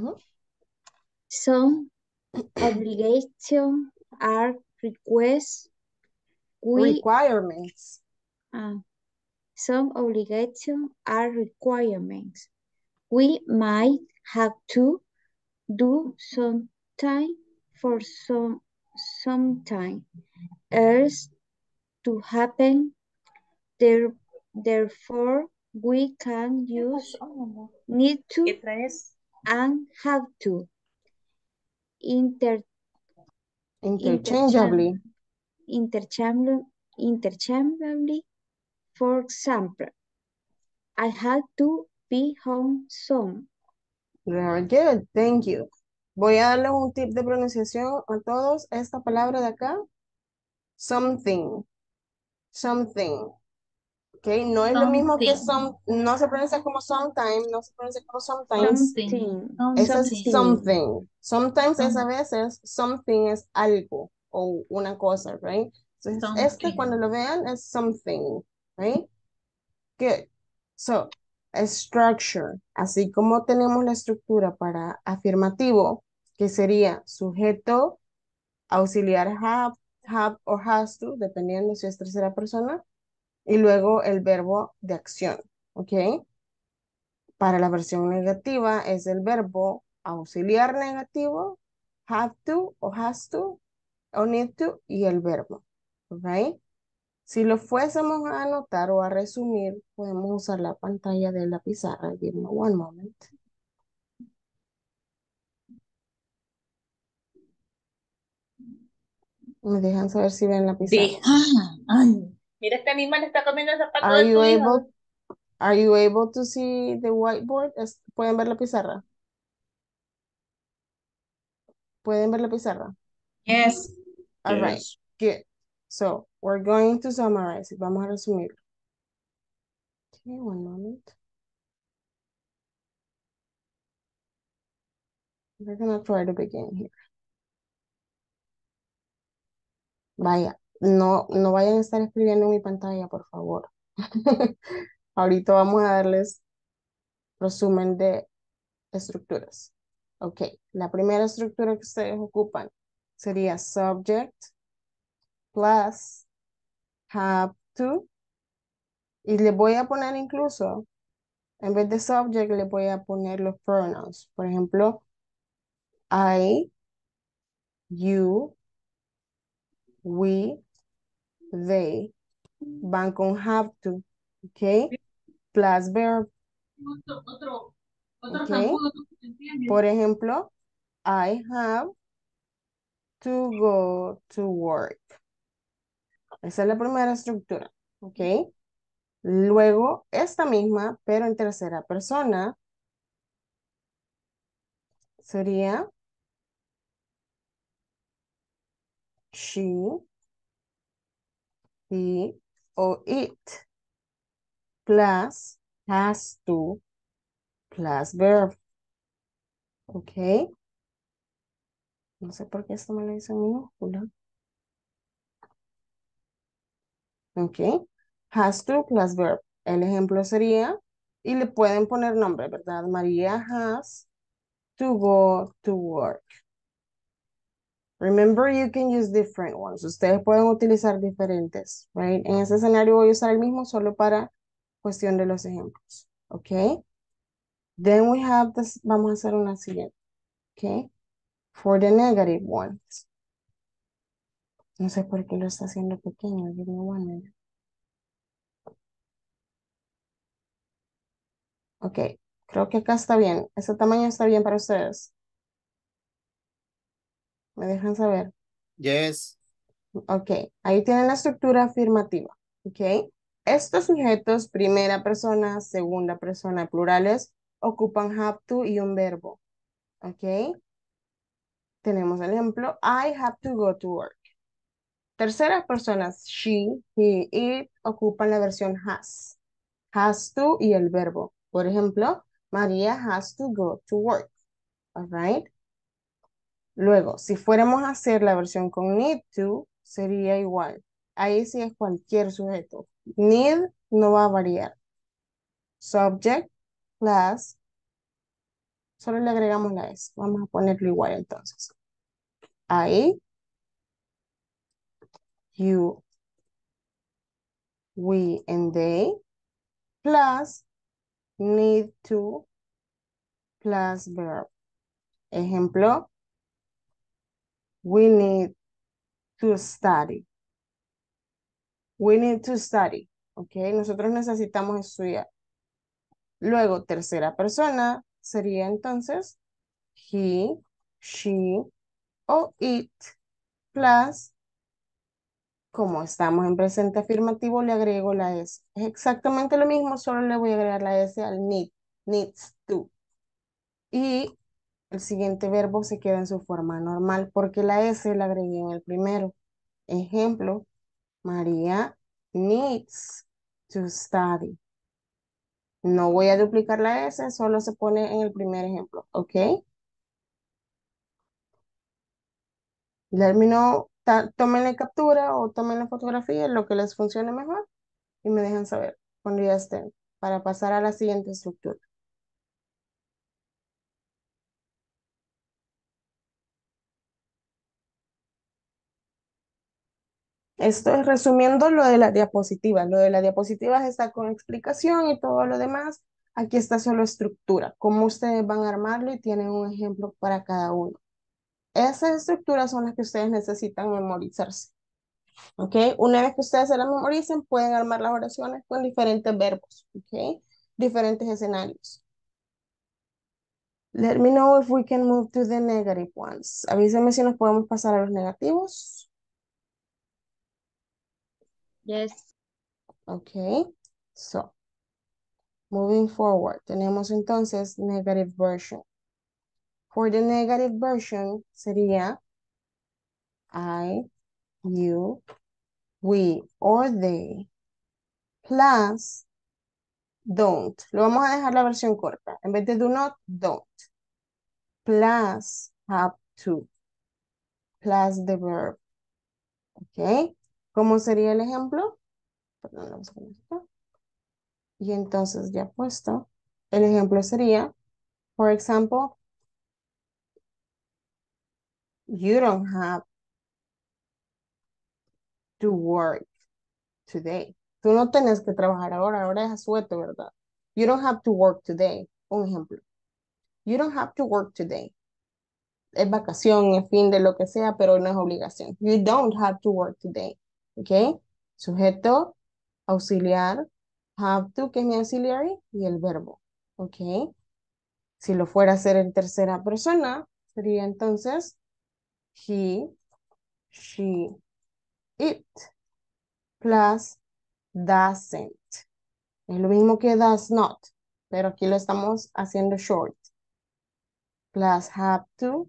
Speaker 10: Some obligations are requests.
Speaker 1: Requirements.
Speaker 10: Some obligations are requirements. We might have to do sometime for some time else to happen. Therefore, we can use need to and have to.
Speaker 1: Interchangeably.
Speaker 10: Interchangeably. For example, I had to be home soon.
Speaker 1: Very good, thank you. Voy a darle un tip de pronunciación a todos. Esta palabra de acá, something, something. Ok, no es lo mismo que no se pronuncia como sometime, no se pronuncia como sometimes. Ese es something. Sometimes es a veces, something es algo o una cosa, right? Entonces, cuando lo vean es something, right? Good. So, structure, así como tenemos la estructura para afirmativo, que sería sujeto, auxiliar have or has to, dependiendo si es tercera persona, y luego el verbo de acción, ¿ok? Para la versión negativa es el verbo auxiliar negativo, have to o has to, o need to, y el verbo, ¿ok? Si lo fuésemos a anotar o a resumir, podemos usar la pantalla de la pizarra. Give me one moment. Me dejan saber si ven la pizarra.
Speaker 7: Ay, mira, este animal está comiendo el zapato
Speaker 1: Are
Speaker 7: de
Speaker 1: you
Speaker 7: tu hijo.
Speaker 1: able to see the whiteboard? ¿Pueden ver la pizarra? ¿Pueden ver la pizarra?
Speaker 5: Yes.
Speaker 1: All right,
Speaker 2: Yes.
Speaker 1: good. So we're going to summarize it. Vamos a resumir. Okay, one moment. We're gonna try to begin here. Vaya, no vayan a estar escribiendo en mi pantalla, por favor. Ahorita vamos a darles resumen de estructuras. Ok, la primera estructura que ustedes ocupan sería subject plus have to. Y le voy a poner incluso, en vez de subject, le voy a poner los pronouns. Por ejemplo, I, you, we, they, van con have to, ¿ok? Plus verb, ¿ok? Por ejemplo, I have to go to work. Esa es la primera estructura, ¿ok? Luego, esta misma, pero en tercera persona, sería she, he o it, plus has to, plus verb. ¿Ok? No sé por qué esto me lo hizo en minúscula. ¿Ok? Has to plus verb. El ejemplo sería, y le pueden poner nombre, ¿verdad? María has to go to work. Remember, you can use different ones. Ustedes pueden utilizar diferentes, right? En ese escenario voy a usar el mismo solo para cuestión de los ejemplos. ¿Ok? Then we have this, vamos a hacer una siguiente. ¿Ok? For the negative ones. No sé por qué lo está haciendo pequeño. Give me one minute. Ok, creo que acá está bien. Ese tamaño está bien para ustedes. ¿Me dejan saber?
Speaker 4: Yes.
Speaker 1: Ok, ahí tienen la estructura afirmativa. Ok, estos sujetos, primera persona, segunda persona, plurales, ocupan have to y un verbo. Ok, tenemos el ejemplo, I have to go to work. Terceras personas, she, he, it, ocupan la versión has. Has to y el verbo. Por ejemplo, María has to go to work. All right. Luego, si fuéramos a hacer la versión con need to, sería igual. Ahí sí es cualquier sujeto. Need no va a variar. Subject, plus, solo le agregamos la S. Vamos a ponerlo igual entonces. I, you, we, and they, plus need to, plus verb. Ejemplo, we need to study. We need to study. Ok, nosotros necesitamos estudiar. Luego, tercera persona sería entonces he, she o it, plus, como estamos en presente afirmativo, le agrego la S. Es exactamente lo mismo, solo le voy a agregar la S al need, needs to. Y el siguiente verbo se queda en su forma normal porque la S la agregué en el primero. Ejemplo, María needs to study. No voy a duplicar la S, solo se pone en el primer ejemplo, ¿ok? Let me know, tómenle captura o tómenle fotografía, lo que les funcione mejor y me dejan saber cuando ya estén para pasar a la siguiente estructura. Esto es resumiendo lo de las diapositivas. Lo de las diapositivas está con explicación y todo lo demás. Aquí está solo estructura, cómo ustedes van a armarlo y tienen un ejemplo para cada uno. Esas estructuras son las que ustedes necesitan memorizarse. ¿Ok? Una vez que ustedes se las memoricen, pueden armar las oraciones con diferentes verbos. ¿Ok? Diferentes escenarios. Let me know if we can move to the negative ones. Avísenme si nos podemos pasar a los negativos.
Speaker 12: Yes.
Speaker 1: Ok. So, moving forward. Tenemos entonces negative version. For the negative version sería I, you, we, or they, plus don't. Lo vamos a dejar la versión corta. En vez de do not, don't. Plus have to. Plus the verb. ¿Ok? ¿Cómo sería el ejemplo? Perdón, vamos a poner esto. Y entonces ya puesto, el ejemplo sería, for example, you don't have to work today. Tú no tienes que trabajar ahora es asueto, ¿verdad? You don't have to work today. Un ejemplo. You don't have to work today. Es vacación, es fin de lo que sea, pero no es obligación. You don't have to work today. ¿Ok? Sujeto, auxiliar, have to, que es mi auxiliary, y el verbo. ¿Ok? Si lo fuera a hacer en tercera persona, sería entonces he, she, it, plus doesn't. Es lo mismo que does not, pero aquí lo estamos haciendo short. Plus have to,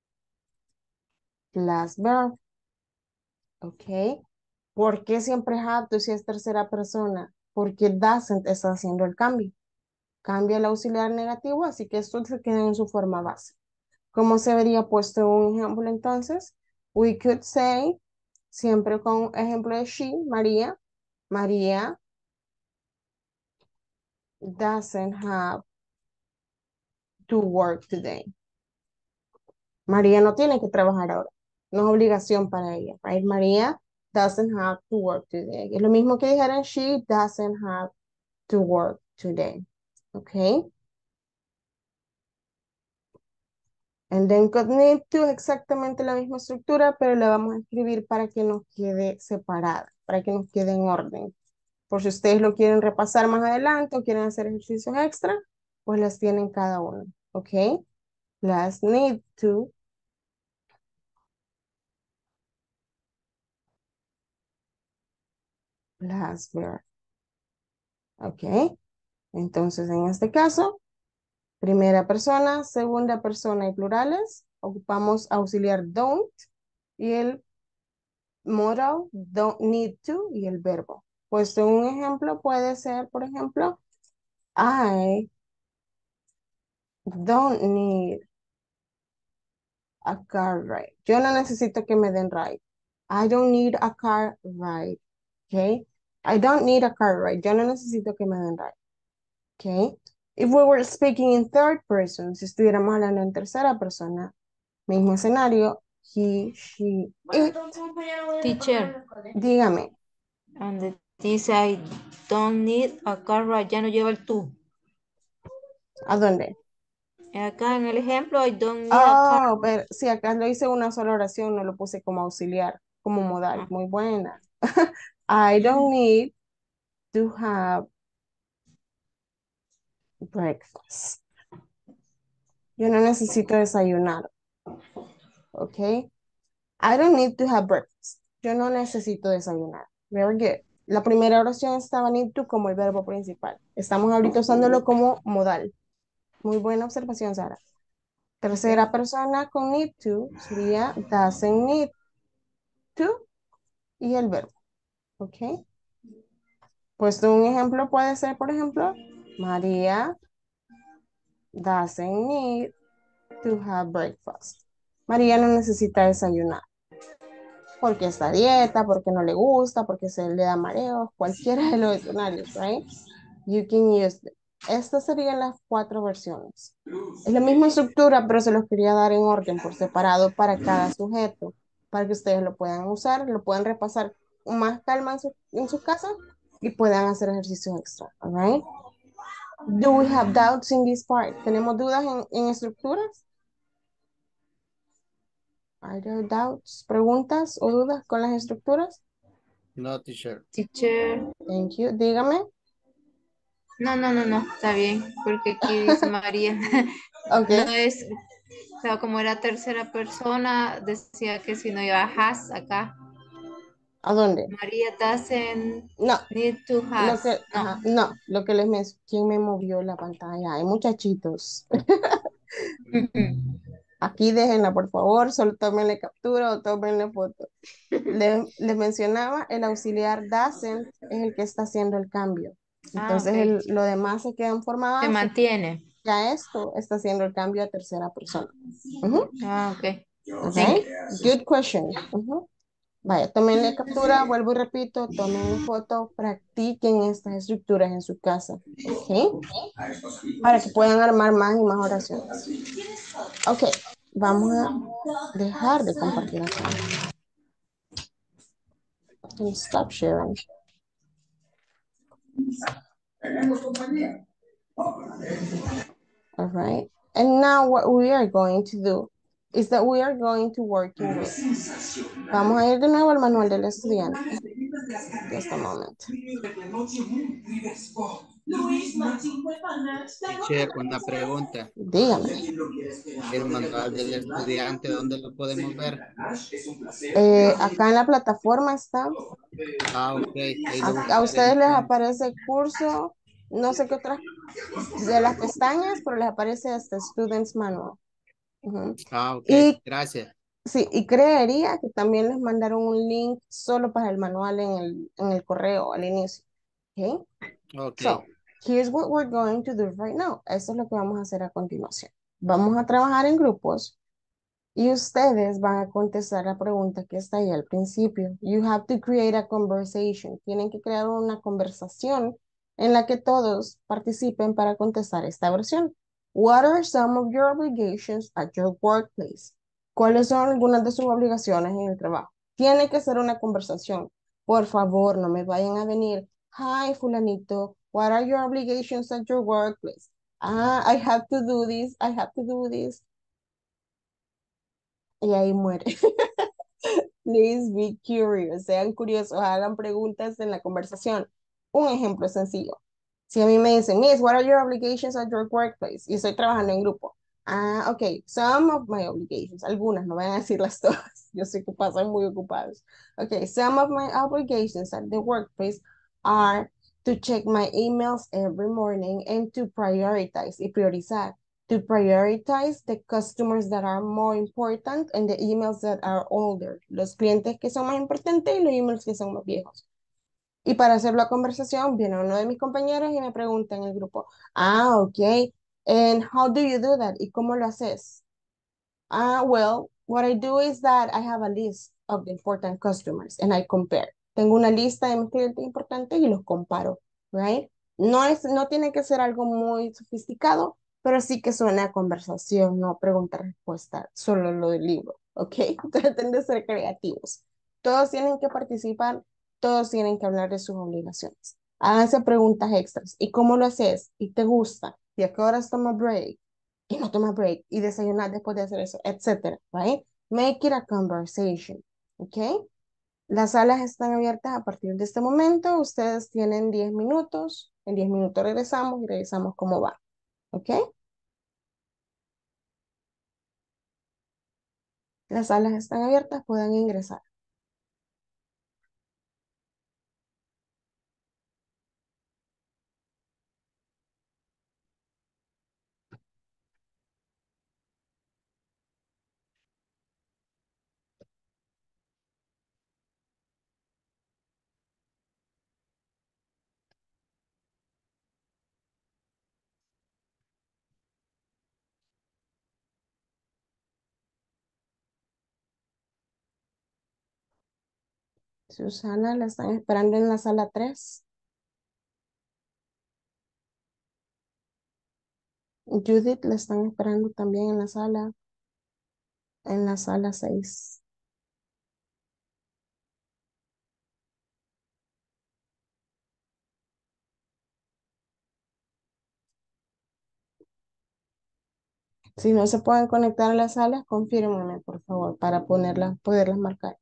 Speaker 1: plus verb. ¿Ok? ¿Por qué siempre have to si es tercera persona? Porque doesn't está haciendo el cambio. Cambia el auxiliar negativo, así que esto se queda en su forma base. ¿Cómo se vería puesto en un ejemplo entonces? We could say, siempre con ejemplo de she, María. María doesn't have to work today. María no tiene que trabajar ahora. No es obligación para ella, right? María doesn't have to work today. Es lo mismo que dijeran she doesn't have to work today. Okay. And then could need to es exactamente la misma estructura, pero la vamos a escribir para que nos quede separada, para que nos quede en orden. Por si ustedes lo quieren repasar más adelante o quieren hacer ejercicios extra, pues las tienen cada uno. ¿Ok? Las need to. Las verb. ¿Ok? Entonces, en este caso, primera persona, segunda persona y plurales, ocupamos auxiliar don't y el modal don't need to y el verbo. Puesto en un ejemplo puede ser, por ejemplo, I don't need a car ride. Yo no necesito que me den ride. I don't need a car ride. Okay? I don't need a car ride. Yo no necesito que me den ride. Okay? If we were speaking in third person, si estuviéramos hablando en tercera persona, mismo escenario, he, she, it.
Speaker 5: Teacher,
Speaker 1: Dígame,
Speaker 5: and dice I don't need a car ride, ya no lleva el tú.
Speaker 1: ¿a dónde?
Speaker 5: Acá en el ejemplo, I don't need a car.
Speaker 1: Oh, pero sí, acá lo hice una sola oración, no lo puse como auxiliar, como modal. Muy buena. I don't need to have breakfast. Yo no necesito desayunar. ¿Ok? I don't need to have breakfast. Yo no necesito desayunar. Very good. La primera oración estaba need to como el verbo principal. Estamos ahorita usándolo como modal. Muy buena observación, Sara. Tercera persona con need to sería doesn't need to y el verbo. ¿Ok? Puesto un ejemplo puede ser, por ejemplo, María doesn't need to have breakfast. María no necesita desayunar. Porque está a dieta, porque no le gusta, porque se le da mareos, cualquiera de los escenarios, right? You can use them. Estas serían las 4 versiones. Es la misma estructura, pero se los quería dar en orden por separado para cada sujeto, para que ustedes lo puedan usar, lo puedan repasar con más calma en su casa y puedan hacer ejercicios extra, all right? Do we have doubts in this part? ¿Tenemos dudas en estructuras? Are there doubts, preguntas o dudas con las estructuras?
Speaker 4: No, teacher.
Speaker 5: Teacher.
Speaker 1: Thank you. Dígame.
Speaker 5: No, está bien, porque aquí dice María.
Speaker 1: Okay.
Speaker 5: No es, o sea, como era tercera persona, decía que si no iba has acá.
Speaker 1: ¿A dónde?
Speaker 5: María doesn't
Speaker 1: No.
Speaker 5: need to has.
Speaker 1: No, lo que les mencioné, ¿quién me movió la pantalla? Hay muchachitos. Aquí déjenla, por favor, solo tómenle captura o tómenle foto. Les mencionaba, el auxiliar doesn't es el que está haciendo el cambio.
Speaker 5: Ah,
Speaker 1: Entonces,
Speaker 5: ok.
Speaker 1: lo demás se queda en forma
Speaker 5: Se
Speaker 1: base.
Speaker 5: mantiene.
Speaker 1: Ya esto está haciendo el cambio a tercera persona. Ujú.
Speaker 5: Ah, ok.
Speaker 1: Ok,
Speaker 5: Thank you.
Speaker 1: good question. Ujú. Vaya, tómenle captura, vuelvo y repito, tómenle foto, practiquen estas estructuras en su casa, ¿ok? Para que puedan armar más y más oraciones. Ok, vamos a dejar de compartir acá. And stop sharing. All right, and now what we are going to do is that we are going to work in groups. Vamos a ir de nuevo al manual del estudiante. Just a moment.
Speaker 4: Teacher, una pregunta.
Speaker 1: Dígame.
Speaker 4: El manual del estudiante, ¿dónde lo podemos ver?
Speaker 1: Acá en la plataforma está.
Speaker 4: Ah, ok. Ahí lo
Speaker 1: A
Speaker 4: buscaré
Speaker 1: ustedes les
Speaker 4: entonces.
Speaker 1: aparece el curso, no sé qué otras de las pestañas, pero les aparece este Students Manual. Ujú.
Speaker 4: Ah, ok.
Speaker 1: Y
Speaker 4: Gracias.
Speaker 1: sí, y creería que también les mandaron un link solo para el manual en el correo al inicio. Okay?
Speaker 4: Ok.
Speaker 1: So, here's what we're going to do right now. Esto es lo que vamos a hacer a continuación. Vamos a trabajar en grupos y ustedes van a contestar la pregunta que está ahí al principio. You have to create a conversation. Tienen que crear una conversación en la que todos participen para contestar esta versión. What are some of your obligations at your workplace? ¿Cuáles son algunas de sus obligaciones en el trabajo? Tiene que ser una conversación. Por favor, no me vayan a venir. Hi, fulanito. What are your obligations at your workplace? Ah, I have to do this. I have to do this. Y ahí muere. Please be curious, sean curiosos, hagan preguntas en la conversación. Un ejemplo sencillo. Si a mí me dicen, Miss, what are your obligations at your workplace? Y estoy trabajando en grupo. Ah, ok, some of my obligations, algunas, no van a decirlas todas. Yo sé que pasan muy ocupados. Ok, some of my obligations at the workplace are to check my emails every morning and to prioritize y priorizar. To prioritize the customers that are more important and the emails that are older. Los clientes que son más importantes y los emails que son más viejos. Y para hacer la conversación, viene uno de mis compañeros y me pregunta en el grupo, ah, ok, and how do you do that? ¿Y cómo lo haces? Ah, well, what I do is that I have a list of the important customers and I compare. Tengo una lista de mis clientes importantes y los comparo, right? No tiene que ser algo muy sofisticado, pero sí que suena a conversación, no pregunta-respuesta, solo lo del libro, ¿ok? Entonces tienen de ser creativos. Todos tienen que participar, todos tienen que hablar de sus obligaciones. Háganse preguntas extras. ¿Y cómo lo haces? ¿Y te gusta? ¿Y a qué horas toma break? Y no toma break y desayunar después de hacer eso, etcétera, right? Make it a conversation, ¿ok? Las salas están abiertas a partir de este momento. Ustedes tienen 10 minutos. En 10 minutos regresamos y revisamos cómo va, ¿ok? Las salas están abiertas, pueden ingresar. Susana, la están esperando en la sala 3. Judith, la están esperando también en la sala 6. Si no se pueden conectar a las salas, confírmenme, por favor, para poderlas marcar.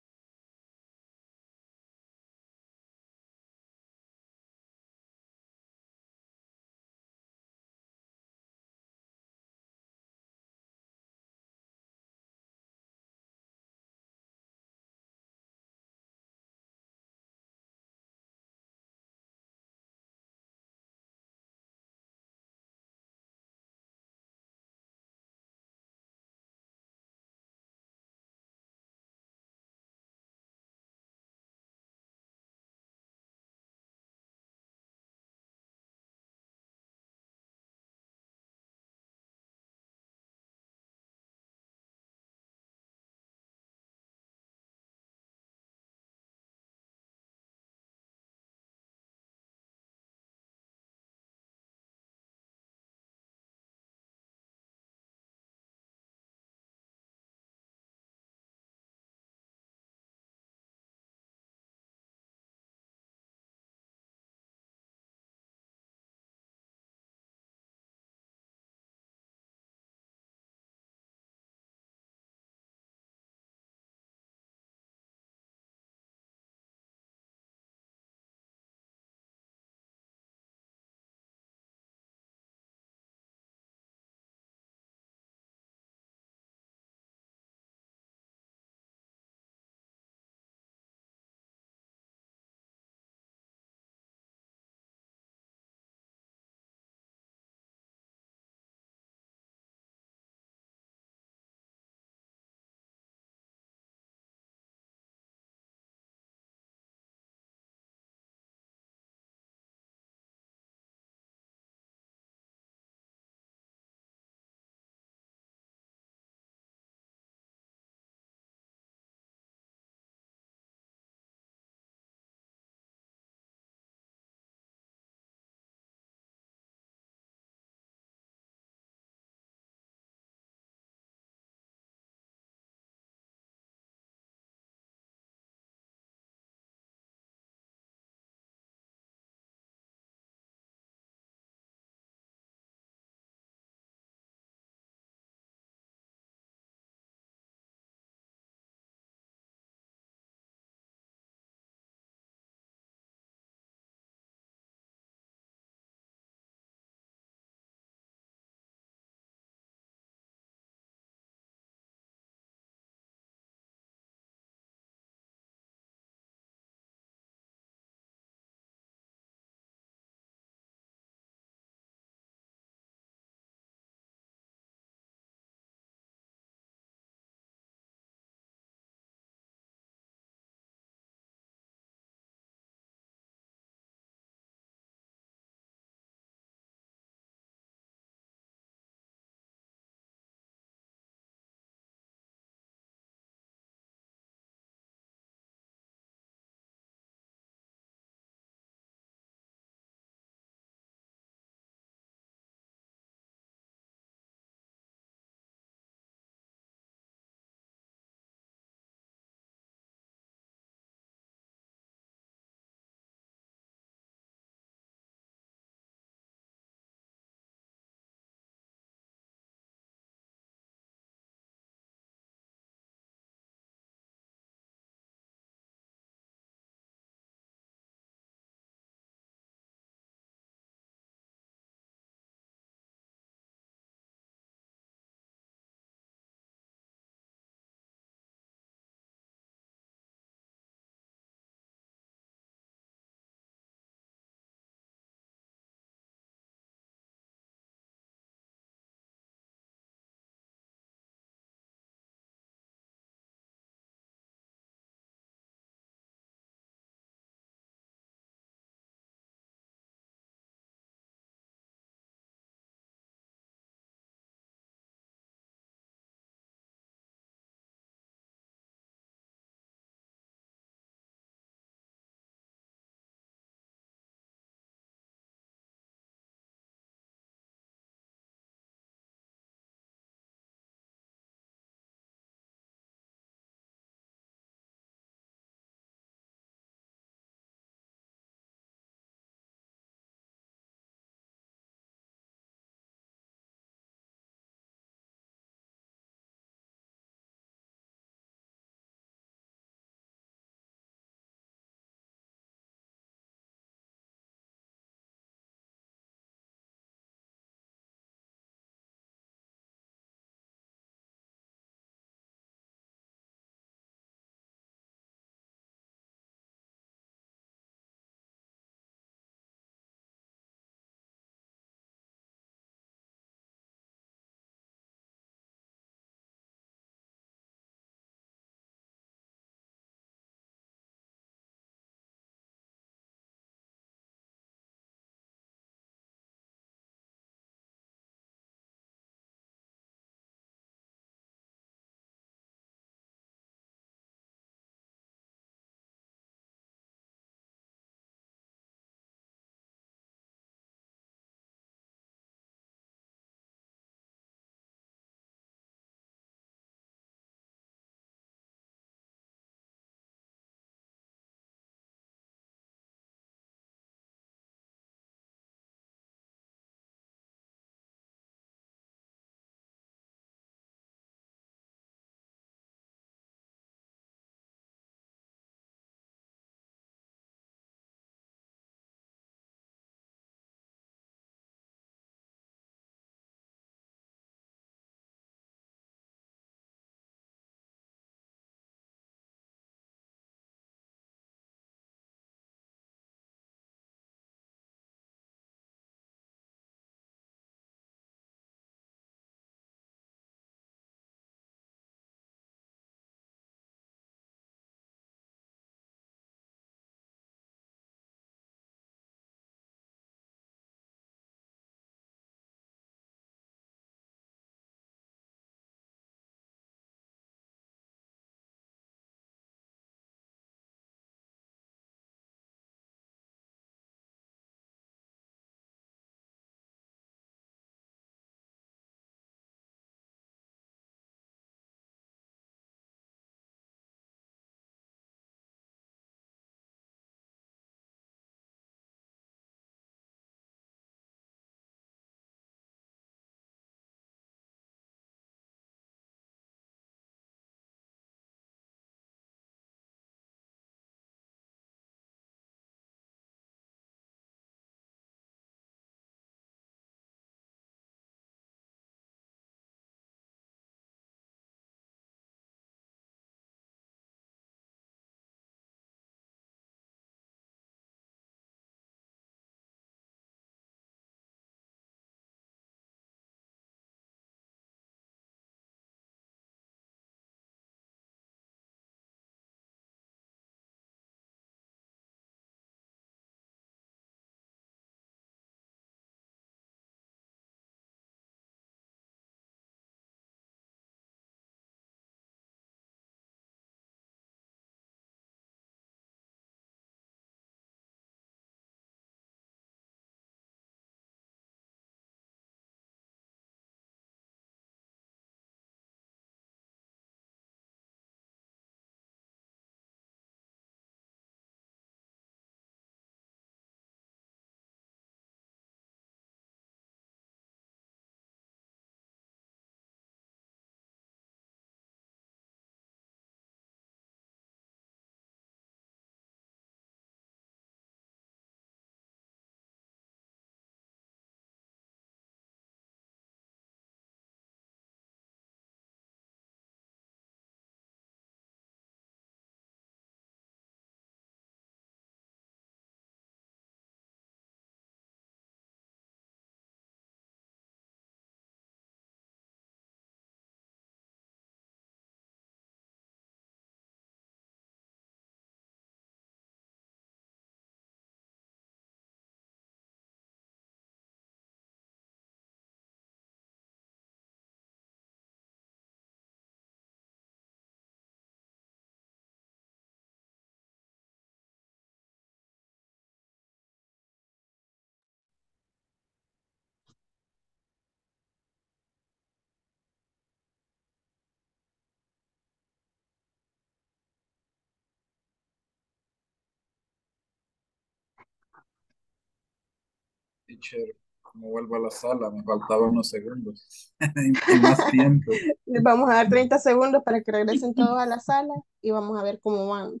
Speaker 13: Teacher, como vuelvo a la sala, me faltaban unos segundos y más tiempo.
Speaker 1: Les vamos a dar 30 segundos para que regresen todos a la sala y vamos a ver cómo van.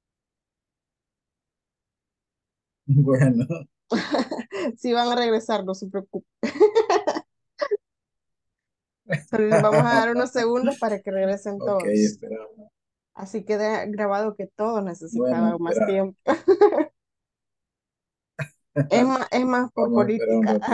Speaker 13: Bueno,
Speaker 1: Si van a regresar, no se preocupen. Solo les vamos a dar unos segundos para que regresen
Speaker 13: ok,
Speaker 1: todos.
Speaker 13: esperamos.
Speaker 1: Así queda grabado que todos
Speaker 13: Bueno,
Speaker 1: necesitaban más
Speaker 13: espera.
Speaker 1: tiempo. Es más por
Speaker 13: Vamos a esperar un
Speaker 1: política.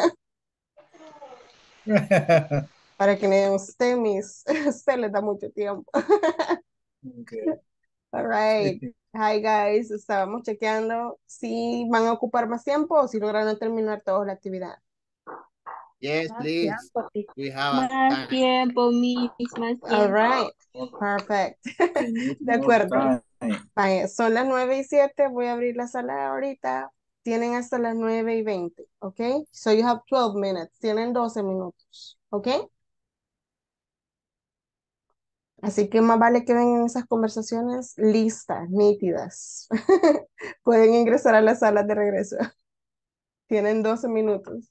Speaker 13: ratito.
Speaker 1: Para que me usted, usted les da mucho tiempo.
Speaker 13: Okay.
Speaker 1: All right.
Speaker 13: Sí.
Speaker 1: Hi guys, estábamos chequeando si van a ocupar más tiempo o si lograron terminar toda la actividad.
Speaker 4: Yes,
Speaker 10: Más
Speaker 4: please.
Speaker 10: tiempo, teacher.
Speaker 4: We have
Speaker 12: Más
Speaker 4: time.
Speaker 12: tiempo, Miss, más
Speaker 1: All
Speaker 12: tiempo.
Speaker 1: right. Perfect.
Speaker 13: I need
Speaker 1: De
Speaker 13: more
Speaker 1: acuerdo.
Speaker 13: time.
Speaker 1: Vaya, son las 9:07. Voy a abrir la sala ahorita. Tienen hasta las 9:20. ¿Ok? So you have 12 minutes. Tienen 12 minutos. ¿Ok? Así que más vale que vengan esas conversaciones listas, nítidas. Pueden ingresar a las salas de regreso. Tienen 12 minutos.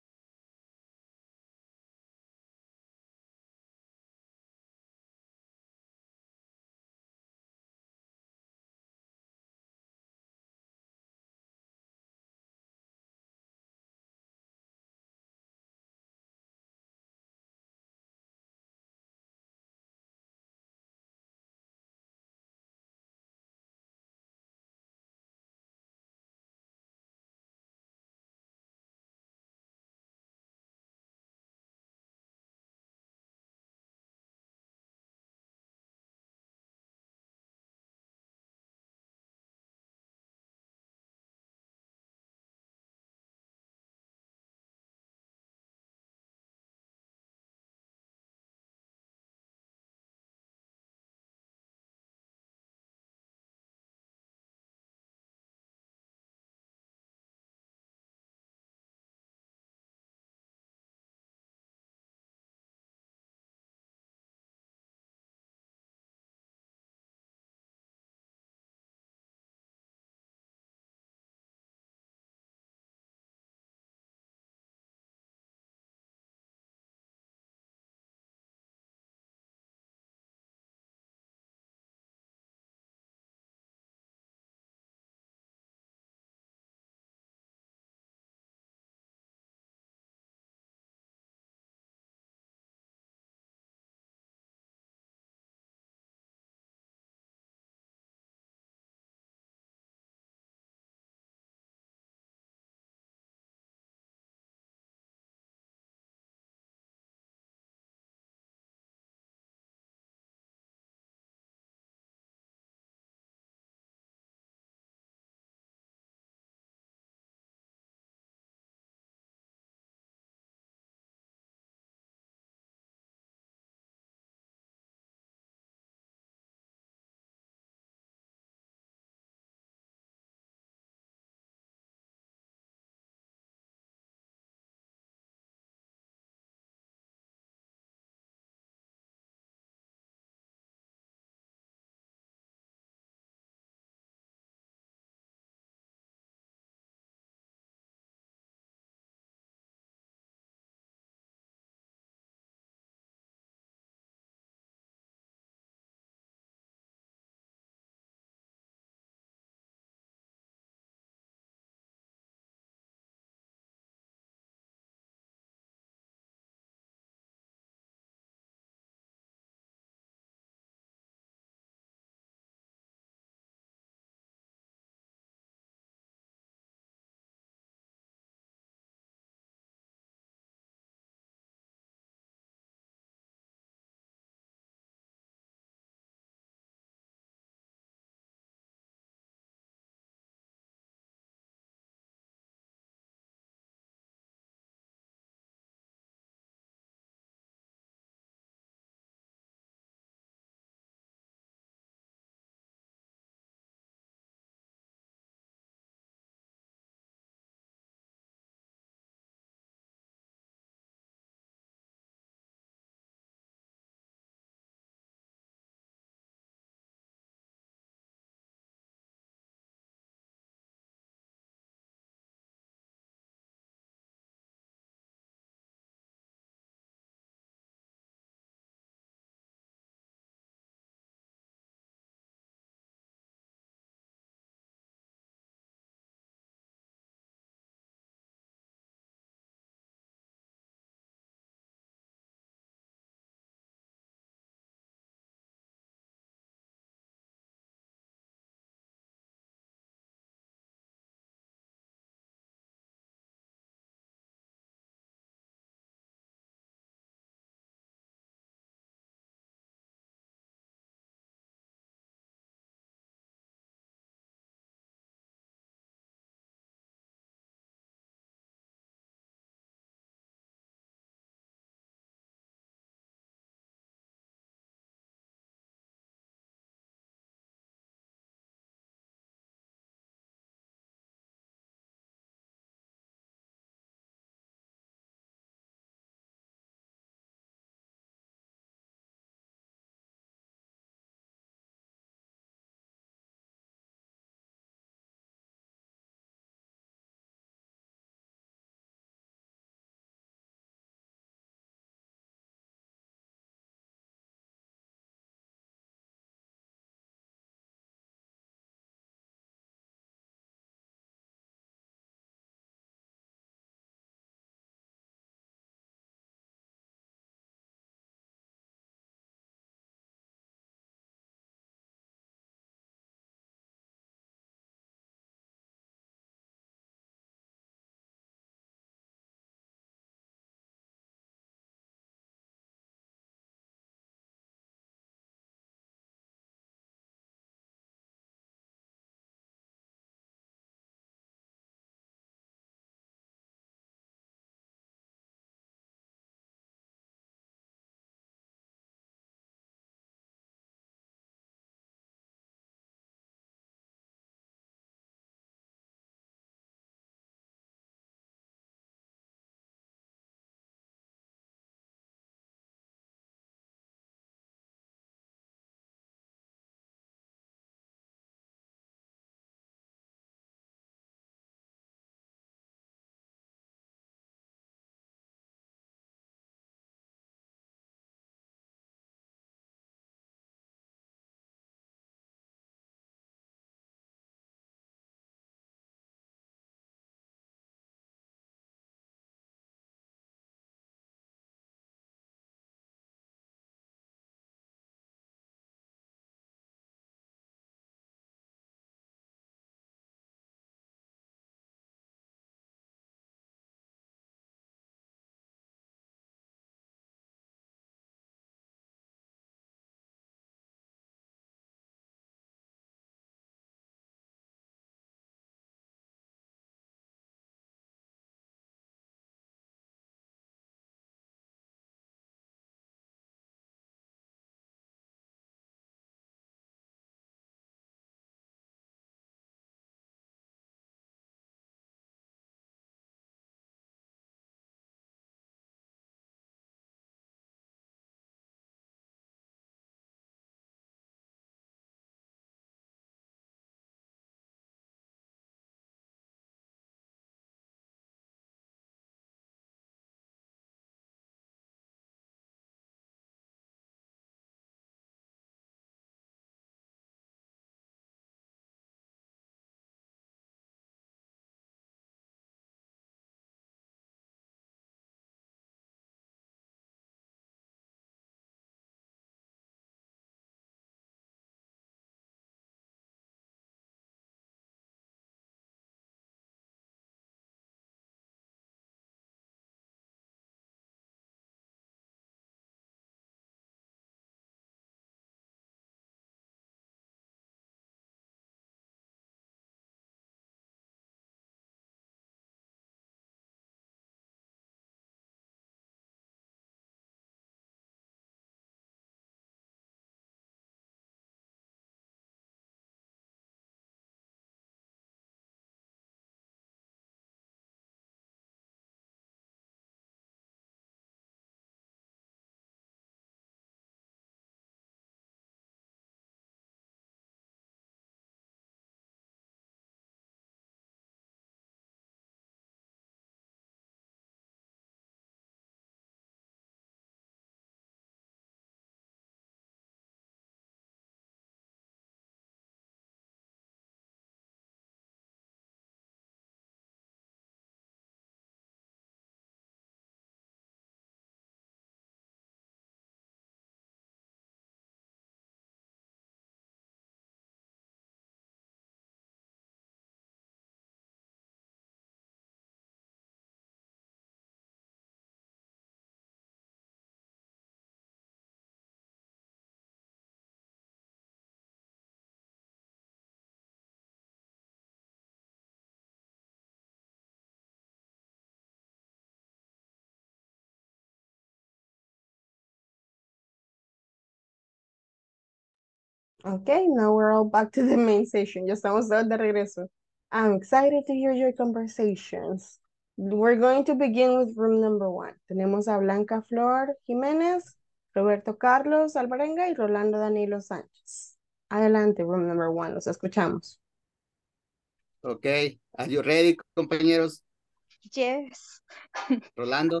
Speaker 1: Okay, now we're all back to the main session. Ya estamos todos de regreso. I'm excited to hear your conversations. We're going to begin with room number 1. Tenemos a Blanca Flor Jiménez, Roberto Carlos Alvarenga y Rolando Danilo Sánchez. Adelante, room number 1, los escuchamos.
Speaker 4: Okay, are you ready, compañeros?
Speaker 12: Yes.
Speaker 4: Rolando?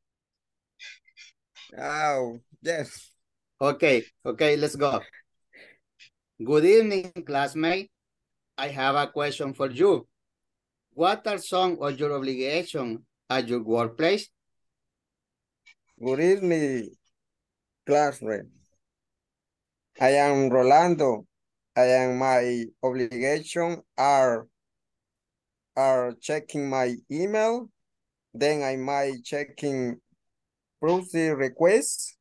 Speaker 9: Oh, yes.
Speaker 4: Okay, let's go. Good evening, classmate. I have a question for you. What are some of your obligations at your workplace?
Speaker 9: Good evening, classmate. I am Rolando. My obligation are checking my email. Then I might checking policy requests.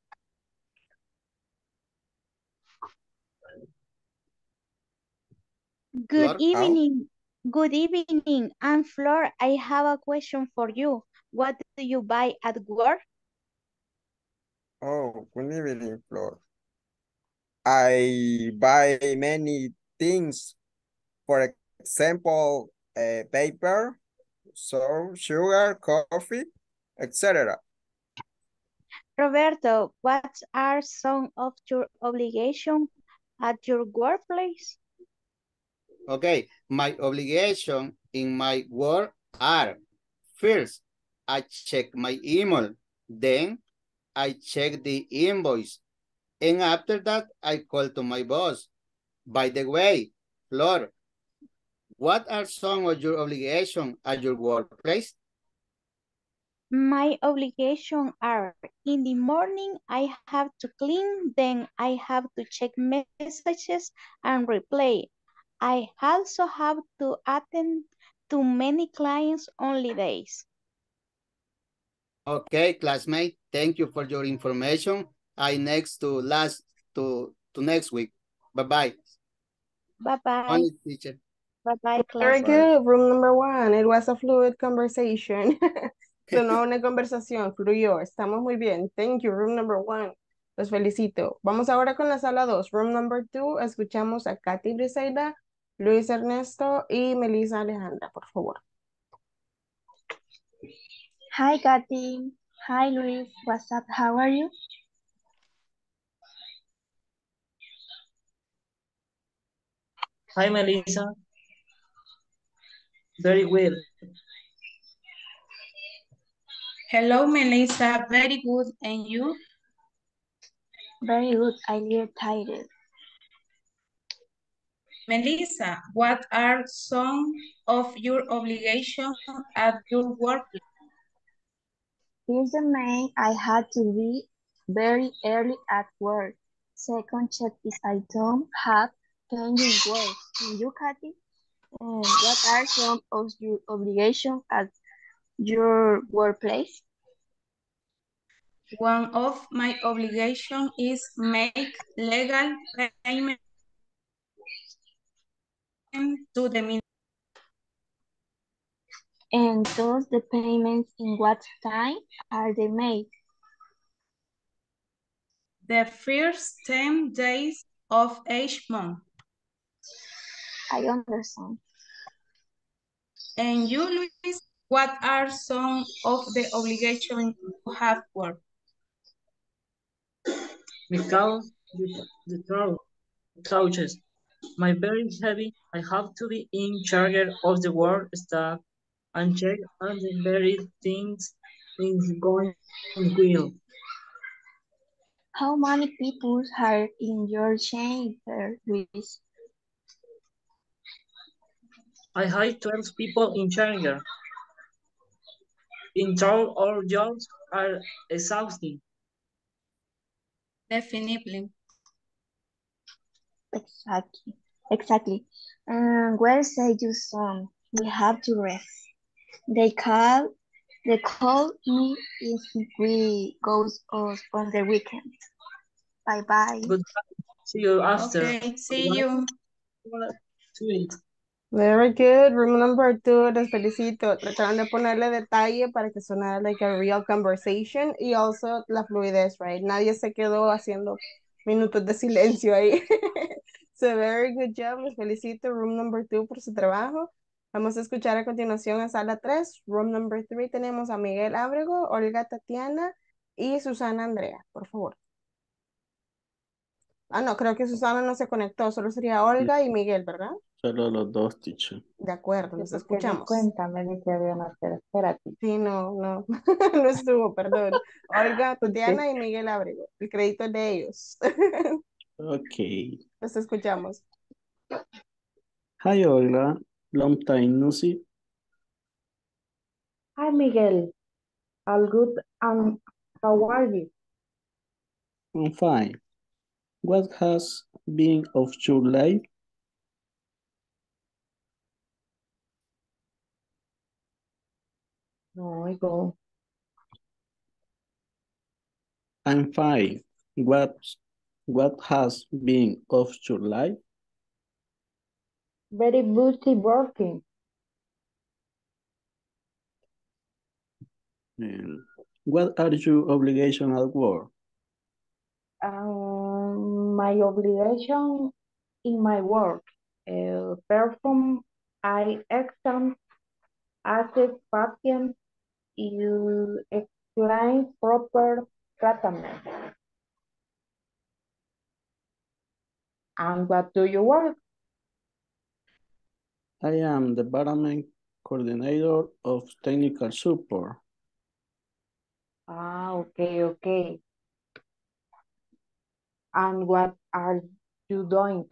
Speaker 12: Good
Speaker 4: Flor?
Speaker 12: evening. Good evening. I'm Flor. I have a question for you. What do you buy at work?
Speaker 9: Oh, good evening, Flor. I buy many things. For example, paper, salt, sugar, coffee, etc.
Speaker 12: Roberto, what are some of your obligations at your workplace?
Speaker 4: Okay, my obligation in my work are, first, I check my email, then I check the invoice, and after that, I call to my boss. By the way, Flor, what are some of your obligations at your workplace?
Speaker 12: My obligations are in the morning I have to clean, then I have to check messages and reply. I also have to attend to many clients only days.
Speaker 4: Okay, classmate, thank you for your information. I next to next week. Bye-bye.
Speaker 12: Bye-bye.
Speaker 4: Only teacher.
Speaker 12: Bye-bye,
Speaker 1: Very
Speaker 12: class.
Speaker 1: good, room number 1. It was a fluid conversation. Sonó una conversación, fluyó. Estamos muy bien. Thank you, room number 1. Los felicito. Vamos ahora con la sala 2. Room number 2, escuchamos a Katy Briseida, Luis Ernesto y Melissa Alejandra, por favor.
Speaker 12: Hi, Kathy. Hi, Luis. What's up? How are you?
Speaker 11: Hi, Melissa. Very well.
Speaker 14: Hello, Melissa. Very good. And you?
Speaker 12: Very good. I little tired.
Speaker 14: Melissa, what are some of your obligations at your workplace?
Speaker 12: Here's the main. I had to be very early at work. Second, check if I don't have pending work. And you, Kathy? What are some of your obligations at your workplace?
Speaker 14: One of my obligations is make legal payment to the ministry.
Speaker 12: And those the payments in what time are they made?
Speaker 14: The first 10 days of each month.
Speaker 12: I understand.
Speaker 14: And you, Luis, what are some of the obligations you have work?
Speaker 11: Because the couches, my very heavy, I have to be in charge of the work staff and check on the very things going well.
Speaker 12: How many people are in your chamber, Luis?
Speaker 11: I have 12 people in charge. In total, all jobs are exhausting.
Speaker 14: Definitely.
Speaker 12: Exactly. Where say you some? We have to rest. They call me if we goes off on the weekend. Bye-bye.
Speaker 11: Goodbye. See you after.
Speaker 14: Okay, see you.
Speaker 1: Very good, room number 2, les felicito. Trataron de ponerle detalle para que sonara like a real conversation y also la fluidez, right? Nadie se quedó haciendo minutos de silencio ahí. So very good job. Les felicito. Room number 2 por su trabajo. Vamos a escuchar a continuación en sala 3. Room number 3 tenemos a Miguel Ábrego, Olga Tatiana y Susana Andrea. Por favor. Ah, no, creo que Susana no se conectó. Solo sería Olga y Miguel, ¿verdad?
Speaker 2: Solo los dos, teacher.
Speaker 1: De acuerdo,
Speaker 10: Sí,
Speaker 1: los
Speaker 10: porque di
Speaker 1: escuchamos.
Speaker 10: cuenta, me di que había una tercera.
Speaker 1: Sí, no, no. No estuvo, perdón. Olga,
Speaker 10: Sí.
Speaker 1: Tatiana y Miguel Ábrego. El crédito es de ellos.
Speaker 2: Okay.
Speaker 1: Los escuchamos.
Speaker 2: Hi, Olga. Long time no see.
Speaker 10: Hi, Miguel. All good, and how are you?
Speaker 2: I'm fine. What has been of your life?
Speaker 10: No, I go.
Speaker 2: I'm fine. What has been of your life?
Speaker 10: Very busy working.
Speaker 2: And what are your obligations at work?
Speaker 10: My obligation in my work, perform I exam, assess patients, you explain proper treatment. And what do you work?
Speaker 2: I am the department coordinator of technical support.
Speaker 10: Okay. And what are you doing?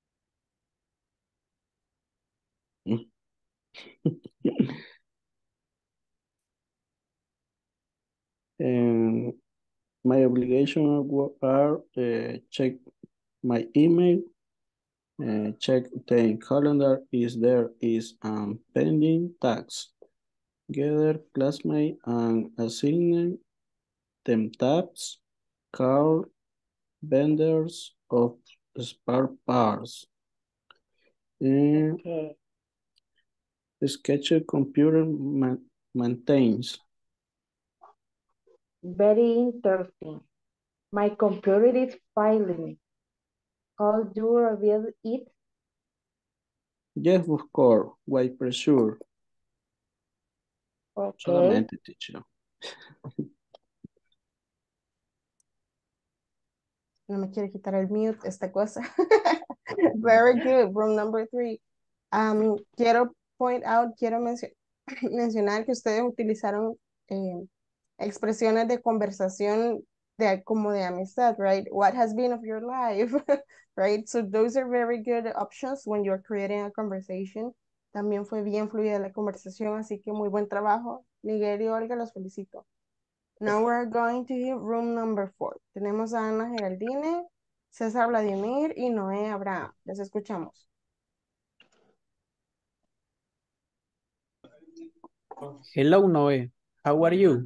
Speaker 2: And my obligations are check my email, check the calendar is there is pending tax, gather classmate and assign them tabs, call vendors of spare parts, and
Speaker 10: Okay.
Speaker 2: schedule computer maintains.
Speaker 10: Very interesting. My computer is failing. Could you reveal it?
Speaker 2: Yes, of course, why pressure?
Speaker 10: Okay.
Speaker 2: Solamente, teacher.
Speaker 1: No me quiere quitar el mute esta cosa. Very good. Room number 3. Quiero mencionar que ustedes utilizaron expresiones de conversación como de amistad, right? What has been of your life, right? So those are very good options when you're creating a conversation. También fue bien fluida la conversación, así que muy buen trabajo. Miguel y Olga, los felicito. Now we're going to room number 4. Tenemos a Ana Geraldine, César Vladimir y Noé Abraham. Les escuchamos.
Speaker 15: Hello, Noe. How are you?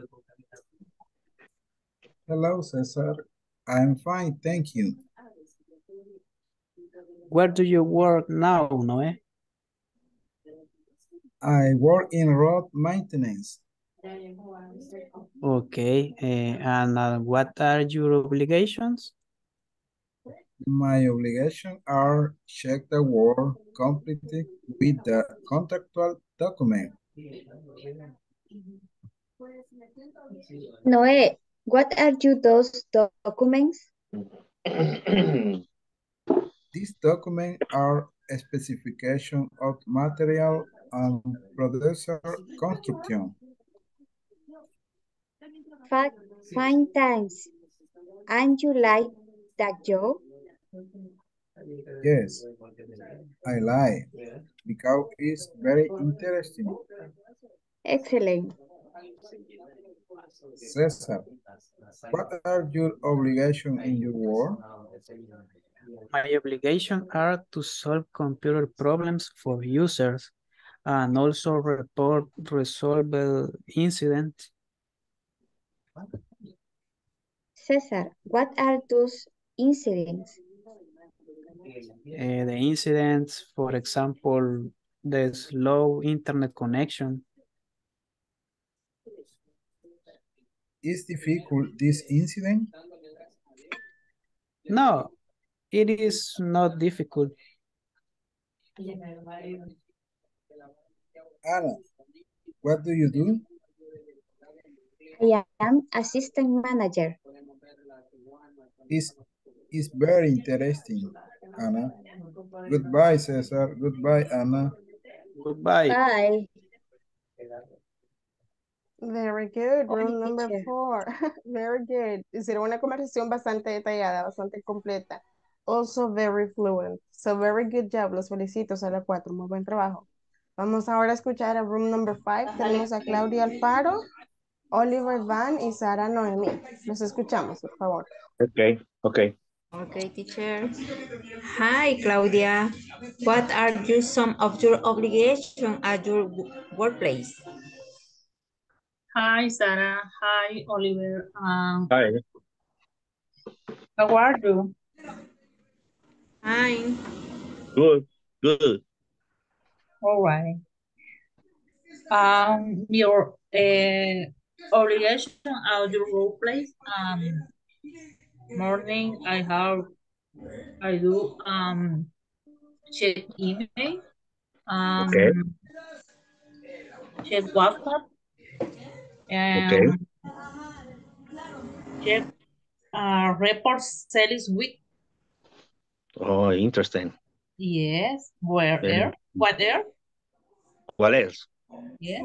Speaker 13: Hello, Cesar. I'm fine, thank you.
Speaker 15: Where do you work now, Noe?
Speaker 13: I work in road maintenance.
Speaker 15: Okay, and what are your obligations?
Speaker 13: My obligations are check the work completed with the contractual document.
Speaker 12: Noé, what are those documents?
Speaker 13: These documents are a specification of material and producer construction.
Speaker 12: Fine, thanks. And you like that job?
Speaker 13: Yes, I like because it's very interesting.
Speaker 12: Excellent.
Speaker 13: Cesar, what are your obligations in your work?
Speaker 15: My obligations are to solve computer problems for users and also resolve incidents.
Speaker 12: Cesar, what are those incidents?
Speaker 15: The incidents, for example, the slow internet connection.
Speaker 13: Is difficult this incident?
Speaker 15: No, It is not difficult.
Speaker 13: Anna, what do you do?
Speaker 12: I am assistant manager.
Speaker 13: Is very interesting, Anna. Goodbye, Cesar. Goodbye, Anna.
Speaker 15: Goodbye.
Speaker 12: Bye.
Speaker 1: Very good.
Speaker 12: Bye,
Speaker 1: Room number
Speaker 12: teacher.
Speaker 1: 4. Very good. Hicieron una conversación bastante detallada, bastante completa. Also very fluent. So very good job. Los felicito a las 4. Muy buen trabajo. Vamos ahora a escuchar a room number 5. Tenemos a Claudia Alfaro, Oliver Van y Sara Noemí. Los escuchamos, por favor.
Speaker 6: Okay, okay.
Speaker 5: Okay, teacher. Hi, Claudia. What are some of your obligations at your workplace?
Speaker 7: Hi, Sarah. Hi, Oliver.
Speaker 6: Hi.
Speaker 7: How are you?
Speaker 5: Fine.
Speaker 6: Good, good.
Speaker 7: All right. Your obligation at your workplace. Morning, I do check email.
Speaker 6: Okay,
Speaker 7: Check WhatsApp.
Speaker 6: okay.
Speaker 7: Check reports sales week.
Speaker 6: Oh, interesting.
Speaker 7: Yes. Where?
Speaker 6: Yeah.
Speaker 7: What there?
Speaker 6: What else?
Speaker 7: Yeah.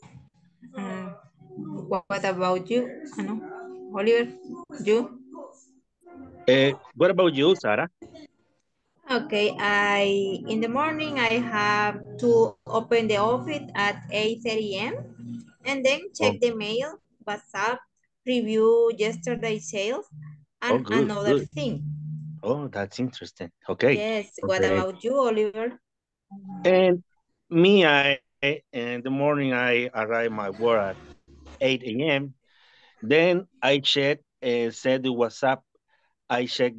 Speaker 5: What about you? Ano? Oliver, you?
Speaker 6: What about you, Sarah?
Speaker 5: Okay, in the morning I have to open the office at 8:30 a.m. and then
Speaker 6: Oh,
Speaker 5: check the mail, WhatsApp, review yesterday's sales,
Speaker 6: oh,
Speaker 5: and
Speaker 6: good,
Speaker 5: another
Speaker 6: good.
Speaker 5: thing.
Speaker 6: Oh, that's interesting. Okay,
Speaker 5: Yes, what
Speaker 6: okay.
Speaker 5: about you, Oliver?
Speaker 6: And me, in the morning, I arrive my work at 8 a.m. Then I check, set the WhatsApp. I check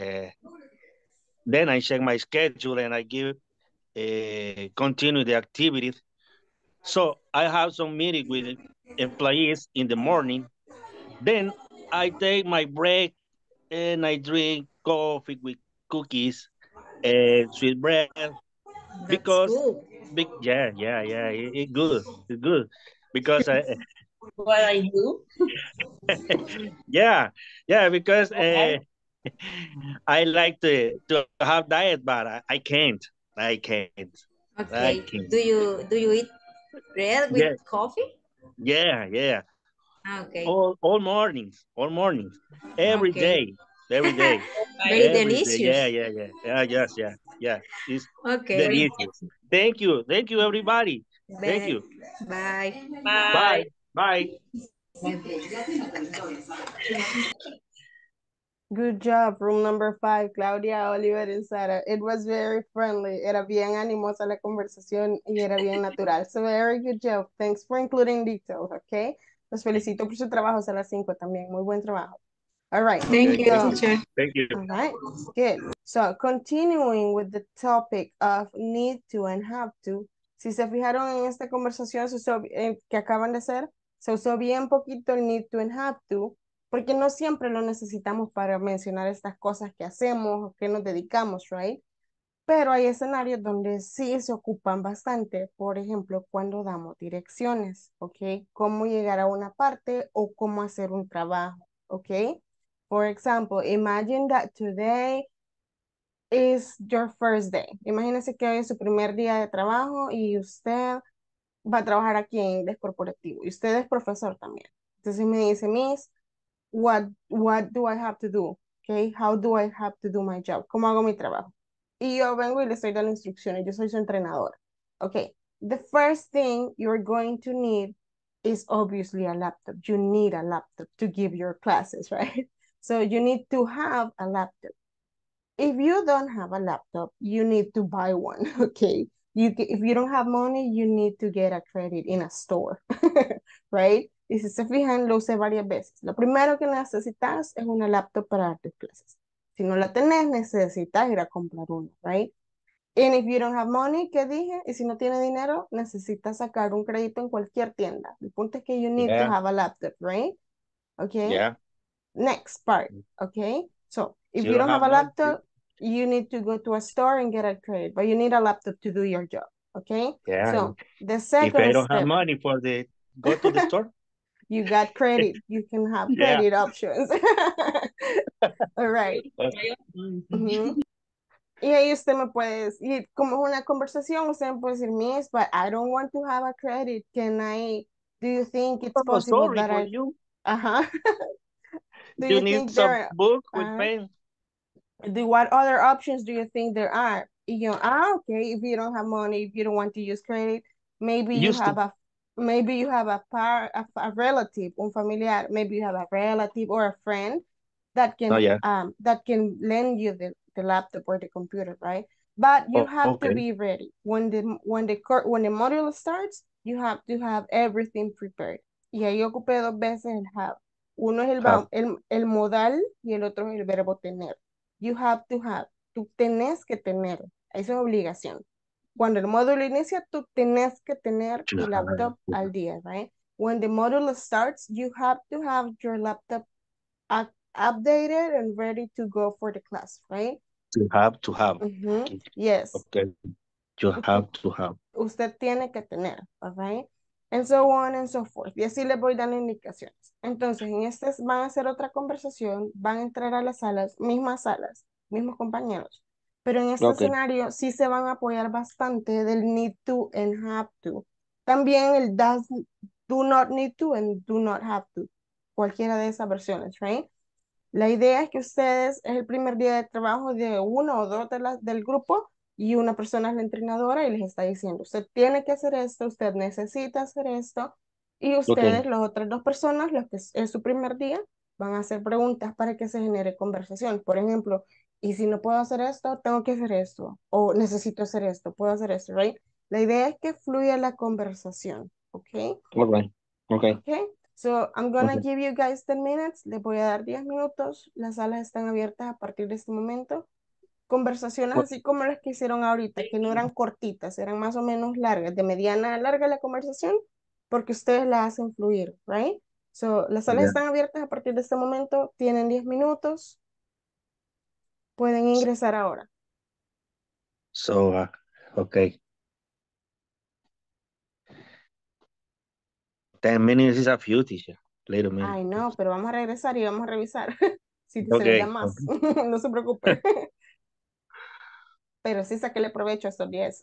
Speaker 6: then I check my schedule and I give, continue the activities. So I have some meeting with employees in the morning. Then I take my break and I drink coffee with cookies and sweet bread
Speaker 5: That's
Speaker 6: because
Speaker 5: good.
Speaker 6: yeah, it good. It's good because
Speaker 7: What I do?
Speaker 6: yeah, because
Speaker 7: Okay.
Speaker 6: I like to have diet, but I can't. I can't. I
Speaker 5: Okay,
Speaker 6: can't.
Speaker 5: do you eat bread with
Speaker 6: Yeah,
Speaker 5: coffee?
Speaker 6: yeah.
Speaker 5: Okay,
Speaker 6: All mornings, every
Speaker 5: okay.
Speaker 6: day, every day,
Speaker 5: Very
Speaker 6: every day.
Speaker 5: delicious.
Speaker 6: Yes, yeah. It's
Speaker 5: Okay,
Speaker 6: delicious. Thank you, everybody. Thank you.
Speaker 5: bye.
Speaker 6: Bye,
Speaker 7: Bye.
Speaker 6: bye.
Speaker 1: Good job, room number 5, Claudia, Oliver y Sara. It was very friendly. Era bien animosa la conversación y era bien natural. So very good job. Thanks for including details, okay? Los felicito por su trabajo a las 5 también. Muy buen trabajo. All right.
Speaker 5: Thank
Speaker 6: Okay,
Speaker 5: you,
Speaker 6: thank
Speaker 1: So,
Speaker 6: you.
Speaker 5: teacher.
Speaker 6: Thank you.
Speaker 1: all right, good. So, continuing with the topic of need to and have to. Si se fijaron en esta conversación que acaban de hacer, se usó bien poquito el need to and have to, porque no siempre lo necesitamos para mencionar estas cosas que hacemos o que nos dedicamos, right? Pero hay escenarios donde sí se ocupan bastante, por ejemplo, cuando damos direcciones, ¿ok? Cómo llegar a una parte o cómo hacer un trabajo, ¿ok? For example, imagine that today is your first day. Imagínese que hoy es su primer día de trabajo y usted va a trabajar aquí en inglés corporativo y usted es profesor también. Entonces me dice, Miss, what do I have to do? Okay, how do I have to do my job? ¿Cómo hago mi trabajo? Y yo vengo y le estoy dando instrucciones, yo soy su entrenadora. Okay, the first thing you're going to need is obviously a laptop. You need a laptop to give your classes, right? So you need to have a laptop. If you don't have a laptop, you need to buy one, okay? If you don't have money, you need to get a credit in a store, right? Y si se fijan, lo usé varias veces. Lo primero que necesitas es una laptop para dar tus clases. Si no la tenés, necesitas ir a comprar una, right? And if you don't have money, ¿qué dije? Y si no tiene dinero, necesitas sacar un crédito en cualquier tienda. El punto es que you need to
Speaker 6: Yeah,
Speaker 1: have a laptop, right? Okay?
Speaker 6: yeah.
Speaker 1: Next part, okay? So, if
Speaker 6: Si you
Speaker 1: you
Speaker 6: don't
Speaker 1: don't have
Speaker 6: have
Speaker 1: a
Speaker 6: money,
Speaker 1: laptop, you need to go to a store and get a credit, but you need a laptop to do your job, okay?
Speaker 6: Yeah.
Speaker 1: So the
Speaker 6: If I
Speaker 1: second
Speaker 6: don't have
Speaker 1: step,
Speaker 6: money for the go to the store.
Speaker 1: you got credit. You can have
Speaker 6: Yeah.
Speaker 1: credit options. All right.
Speaker 6: Okay.
Speaker 1: Ujú. Y ahí usted me puede decir, como es una conversación, usted me puede decir, Miss, but I don't want to have a credit. Do you think it's
Speaker 6: Oh,
Speaker 1: possible
Speaker 6: sorry
Speaker 1: that
Speaker 6: for you.
Speaker 1: uh-huh. Do
Speaker 6: You
Speaker 1: you
Speaker 6: need
Speaker 1: think
Speaker 6: some
Speaker 1: there
Speaker 6: book with
Speaker 1: are,
Speaker 6: pen.
Speaker 1: what other options do you think there are? Y yo, okay, if you don't have money, if you don't want to use credit, maybe you
Speaker 6: Used
Speaker 1: have
Speaker 6: to.
Speaker 1: a relative, un familiar, maybe you have a relative or a friend
Speaker 6: Oh, yeah.
Speaker 1: that can lend you the laptop or the computer, right? But you
Speaker 6: Oh,
Speaker 1: have to
Speaker 6: okay.
Speaker 1: be ready. When the module starts, you have to have everything prepared. Y ahí ocupé dos veces el have. Uno es
Speaker 6: Have.
Speaker 1: el modal y el otro es el verbo tener. You have to have. Tú tenés que tener. Eso es obligación. Cuando el módulo inicia, tú tenés que tener
Speaker 6: To
Speaker 1: tu
Speaker 6: have.
Speaker 1: laptop al día, right? When the module starts, you have to have your laptop updated and ready to go for the class, right?
Speaker 6: To have. To have.
Speaker 1: Mhm. Yes.
Speaker 6: Okay. You have to have.
Speaker 1: Usted tiene que tener, all right? And so on and so forth. Y así les voy dando indicaciones. Entonces, en estas van a hacer otra conversación, van a entrar a las salas, mismos compañeros. Pero en este
Speaker 6: Okay.
Speaker 1: escenario sí se van a apoyar bastante del need to and have to. También el do not need to and do not have to. Cualquiera de esas versiones, right? La idea es que ustedes es el primer día de trabajo de uno o dos del grupo y una persona es la entrenadora y les está diciendo, usted tiene que hacer esto, usted necesita hacer esto y
Speaker 6: Okay.
Speaker 1: ustedes, las otras dos personas, los que es su primer día, van a hacer preguntas para que se genere conversación. Por ejemplo, y si no puedo hacer esto, tengo que hacer esto o necesito hacer esto, puedo hacer esto, right? La idea es que fluya la conversación, ¿ok?
Speaker 6: All right. Okay.
Speaker 1: Okay, so I'm gonna
Speaker 6: Okay.
Speaker 1: give you guys 10 minutes. Les voy a dar 10 minutos. Las salas están abiertas a partir de este momento. Conversaciones así como las que hicieron ahorita, que no eran cortitas, eran más o menos largas, de mediana a larga la conversación, porque ustedes la hacen fluir, right? So, las salas
Speaker 6: Yeah.
Speaker 1: están abiertas a partir de este momento. Tienen 10 minutos. Pueden ingresar ahora.
Speaker 6: So, okay. 10 minutes is a few, teacher. Later minute.
Speaker 1: Ay, no, pero vamos a regresar y vamos a revisar si se les da
Speaker 6: Okay.
Speaker 1: más. No se preocupe. Pero sí saquéle provecho a estos 10.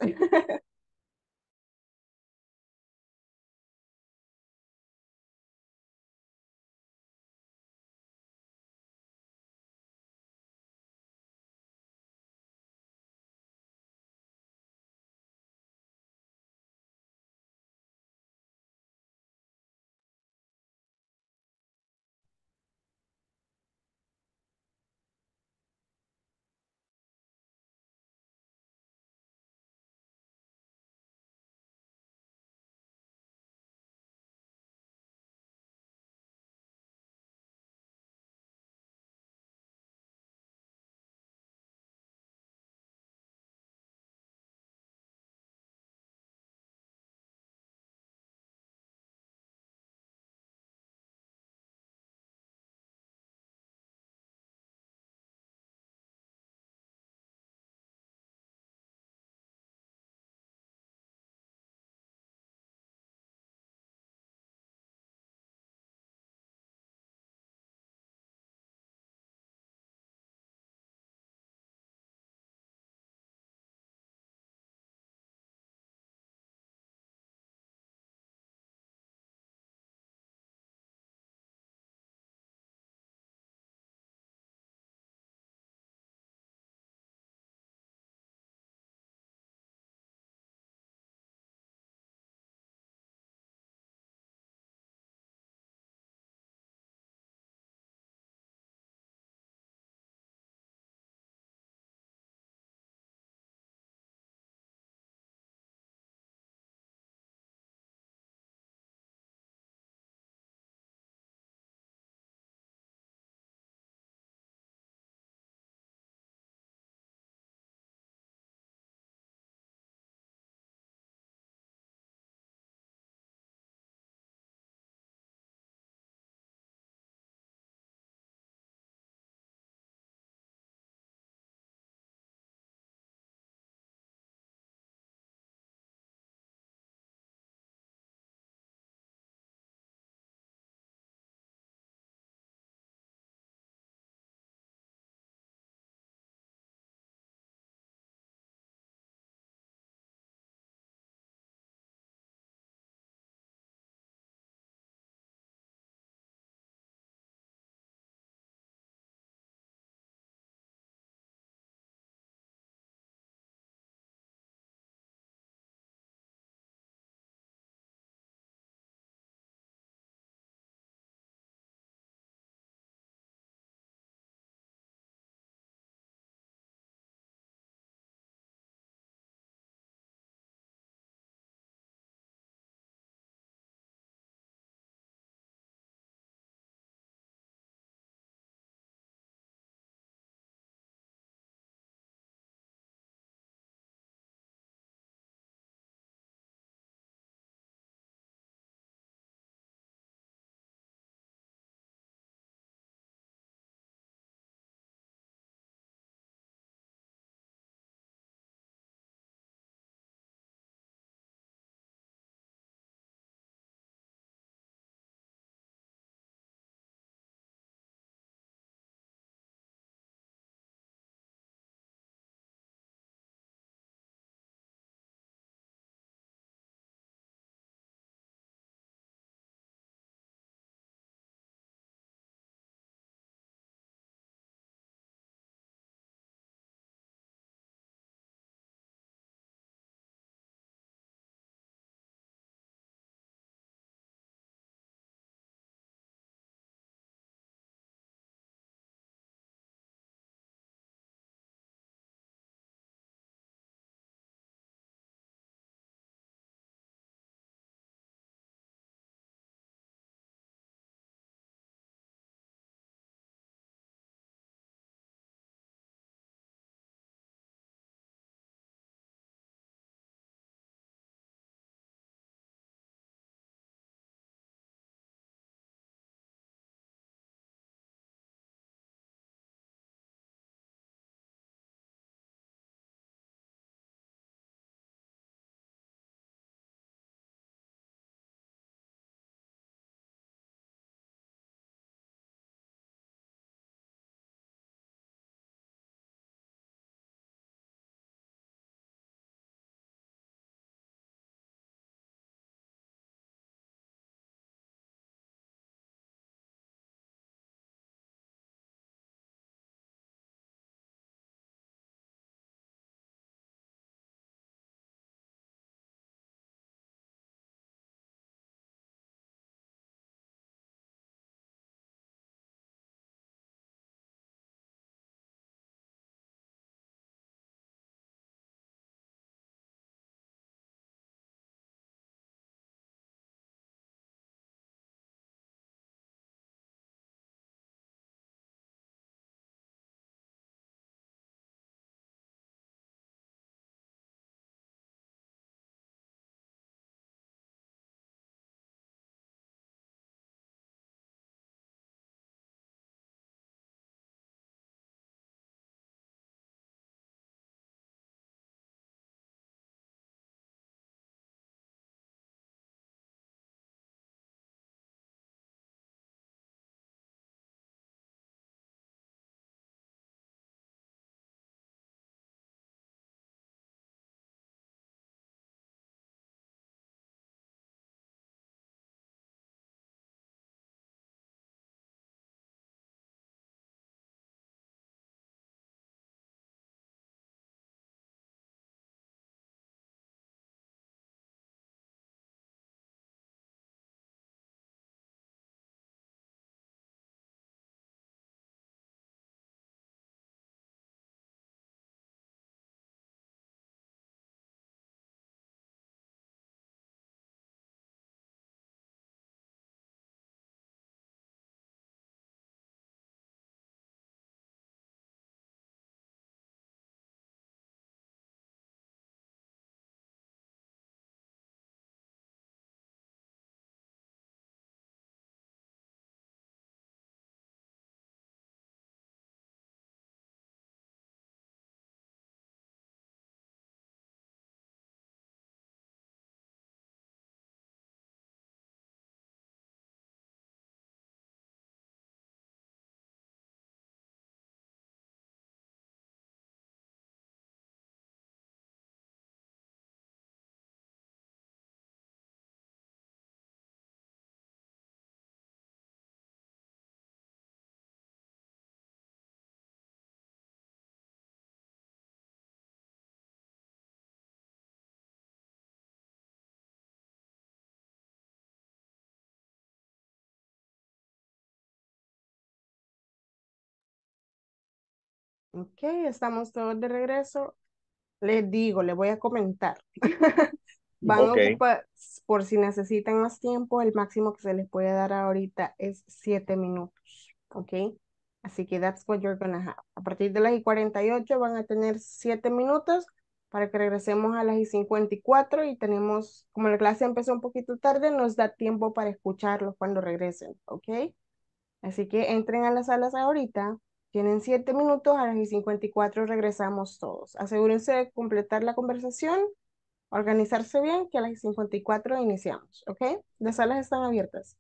Speaker 1: Ok, estamos todos de regreso. Les digo, les voy a comentar. Van a
Speaker 6: Okay.
Speaker 1: ocupar, por si necesitan más tiempo, el máximo que se les puede dar ahorita es 7 minutos. Ok, así que that's what you're gonna have. A partir de las y 48 van a tener 7 minutos para que regresemos a las y 54 y tenemos, como la clase empezó un poquito tarde, nos da tiempo para escucharlos cuando regresen. Ok, así que entren a las salas ahorita. Tienen 7 minutos, a las y 54 regresamos todos. Asegúrense de completar la conversación, organizarse bien, que a las 54 iniciamos, ¿ok? Las salas están abiertas.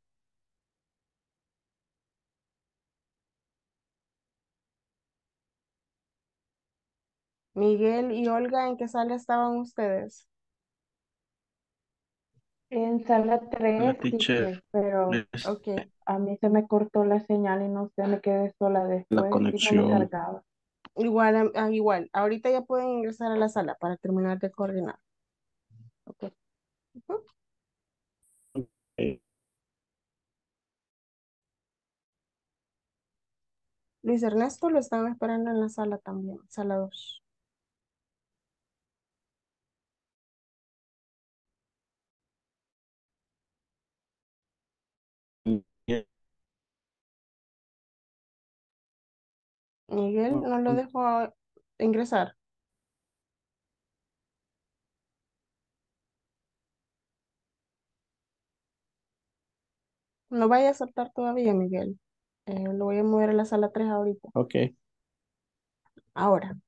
Speaker 1: Miguel y Olga, ¿en qué sala estaban ustedes?
Speaker 10: En sala
Speaker 2: La
Speaker 10: 3,
Speaker 2: teacher,
Speaker 10: teacher, pero
Speaker 1: Ok,
Speaker 10: a mí se me cortó la señal y no sé, me quedé sola
Speaker 2: la
Speaker 10: después y no me
Speaker 2: conexión.
Speaker 10: cargaba.
Speaker 1: igual, igual. Ahorita ya pueden ingresar a la sala para terminar de coordinar. Ok. Ujú.
Speaker 2: Eh,
Speaker 1: Luis Ernesto lo están esperando en la sala también, sala 2. Miguel no lo dejó ingresar. No vaya a saltar todavía, Miguel. Lo voy a mover a la sala 3 ahorita.
Speaker 2: Ok.
Speaker 1: Ahora.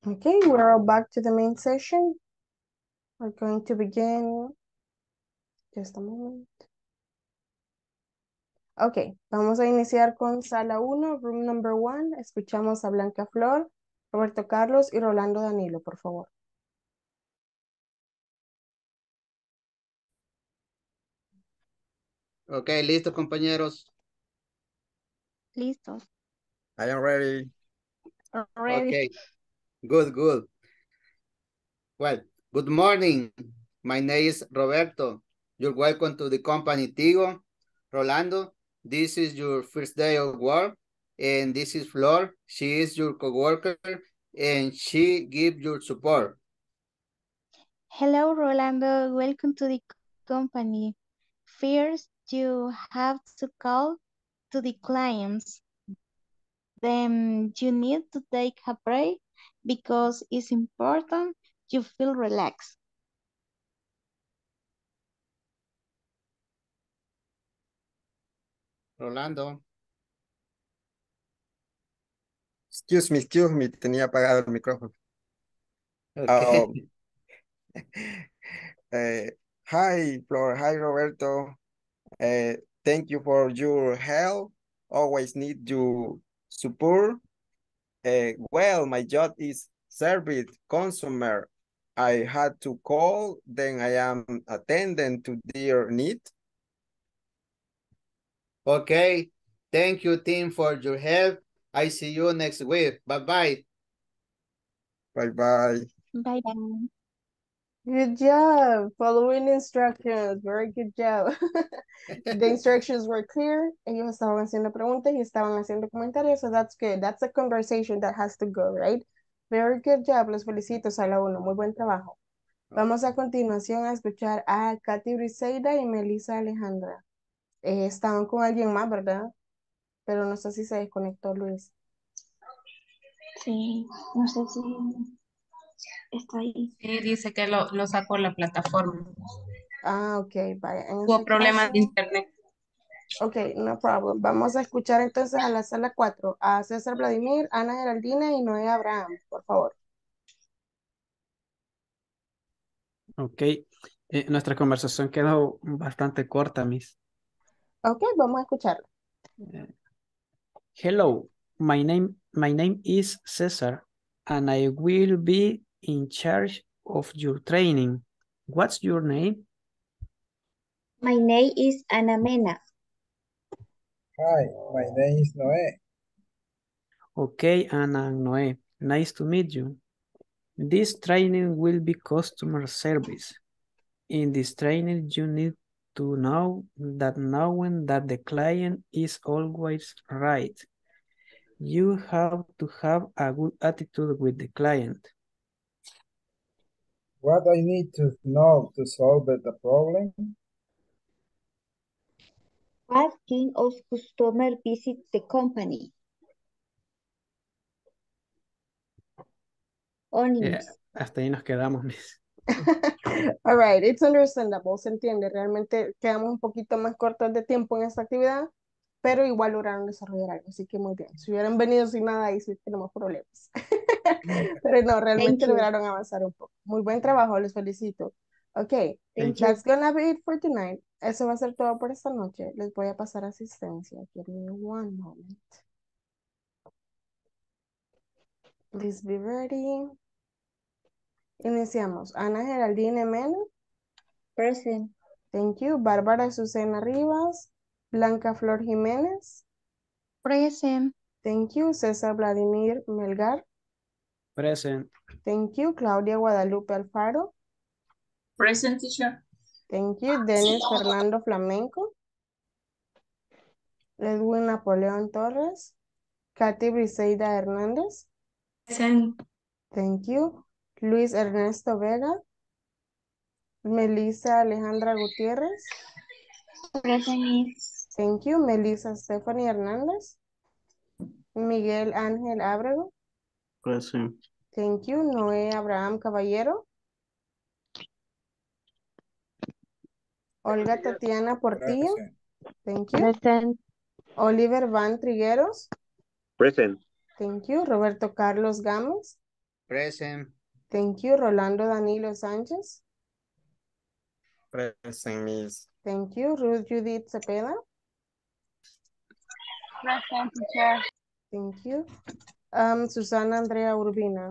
Speaker 1: Okay, we're all back to the main session. We're going to begin. Just a moment. Ok, vamos a iniciar con sala 1, room number 1. Escuchamos a Blanca Flor, Roberto Carlos y Rolando Danilo, por favor.
Speaker 4: Ok, listo, compañeros.
Speaker 12: Listos.
Speaker 9: I am ready.
Speaker 12: Ready.
Speaker 4: Okay, good, good. Well, good morning. My name is Roberto. You're welcome to the company Tigo. Rolando, this is your first day of work. And this is Flor. She is your coworker and she gives your support.
Speaker 12: Hello, Rolando. Welcome to the company. First, you have to call to the clients. Then you need to take a break because it's important you feel relaxed.
Speaker 4: Rolando.
Speaker 9: Excuse me, tenía apagado el micrófono.
Speaker 4: Okay.
Speaker 9: Hi, Flor. Hi, Roberto. Thank you for your help. Always need your support. Well, my job is service consumer. I had to call, then I am attending to their need.
Speaker 4: Okay. Thank you, team, for your help. I see you next week. Bye-bye.
Speaker 9: Bye-bye.
Speaker 12: Bye-bye.
Speaker 1: Good job. Following instructions. Very good job. The instructions were clear. Ellos estaban haciendo preguntas y estaban haciendo comentarios. So that's good. That's a conversation that has to go, right? Very good job. Los felicito, sala 1. Muy buen trabajo. Vamos a continuación a escuchar a Katy Briseida y Melissa Alejandra. Estaban con alguien más, ¿verdad? Pero no sé si se desconectó Luis.
Speaker 12: Sí, no sé si está ahí.
Speaker 14: Sí, dice que lo sacó la plataforma.
Speaker 1: Ah, ok, vaya. En
Speaker 14: Hubo
Speaker 1: ese
Speaker 14: problemas de
Speaker 1: caso,
Speaker 14: internet.
Speaker 1: ok, no problem. Vamos a escuchar entonces a la sala 4, a César Vladimir, Ana Geraldina y Noé Abraham, por favor.
Speaker 15: Ok. Nuestra conversación quedó bastante corta, Miss.
Speaker 1: Ok, vamos a escucharlo.
Speaker 15: Hello, my name is Cesar, and I will be in charge of your training. What's your name?
Speaker 12: My name is Ana Mena.
Speaker 13: Hi, my name is Noé.
Speaker 15: Okay, Anna and Noé, nice to meet you. This training will be customer service. In this training, you need to know that knowing that the client is always right. You have to have a good attitude with the client.
Speaker 13: What I need to know to solve the problem?
Speaker 12: What kind of customer visit the company?
Speaker 15: Yeah,
Speaker 12: Earnings.
Speaker 15: hasta ahí nos quedamos, Miss.
Speaker 1: All right, it's understandable, se entiende. Realmente quedamos un poquito más cortos de tiempo en esta actividad, pero igual lograron desarrollar algo, así que muy bien. Si hubieran venido sin nada, ahí sí tenemos problemas. Pero no, realmente
Speaker 12: Thank you.
Speaker 1: lograron avanzar un poco. Muy buen trabajo, les felicito. Ok,
Speaker 12: Thank
Speaker 1: that's
Speaker 12: you.
Speaker 1: gonna be it for tonight. Eso va a ser todo por esta noche. Les voy a pasar asistencia. Give me one moment. Please be ready. Iniciamos. Ana Geraldine Mena.
Speaker 12: Present.
Speaker 1: Thank you. Bárbara Azucena Rivas. Blanca Flor Jiménez.
Speaker 12: Present.
Speaker 1: Thank you. César Vladimir Melgar.
Speaker 15: Present.
Speaker 1: Thank you. Claudia Guadalupe Alfaro.
Speaker 7: Present, teacher.
Speaker 1: Thank you. Denis Fernando Flamenco. Edwin Napoleón Torres. Katy Briseida Hernández.
Speaker 14: Present.
Speaker 1: Thank you. Luis Ernesto Vega. Melissa Alejandra Gutiérrez.
Speaker 12: Present.
Speaker 1: Thank you. Melissa Stephanie Hernández. Miguel Ángel Ábrego.
Speaker 2: Present.
Speaker 1: Thank you. Noé Abraham Caballero. Olga Tatiana Portillo.
Speaker 13: Present.
Speaker 1: Thank you.
Speaker 12: Present.
Speaker 1: Oliver Van Trigueros.
Speaker 6: Present.
Speaker 1: Thank you. Roberto Carlos Gámez.
Speaker 4: Present.
Speaker 1: Thank you. Rolando Danilo Sánchez.
Speaker 9: Present, Miss.
Speaker 1: Thank you. Ruth Judith Cepeda.
Speaker 12: Present, teacher.
Speaker 1: Thank you. Susana Andrea Urbina.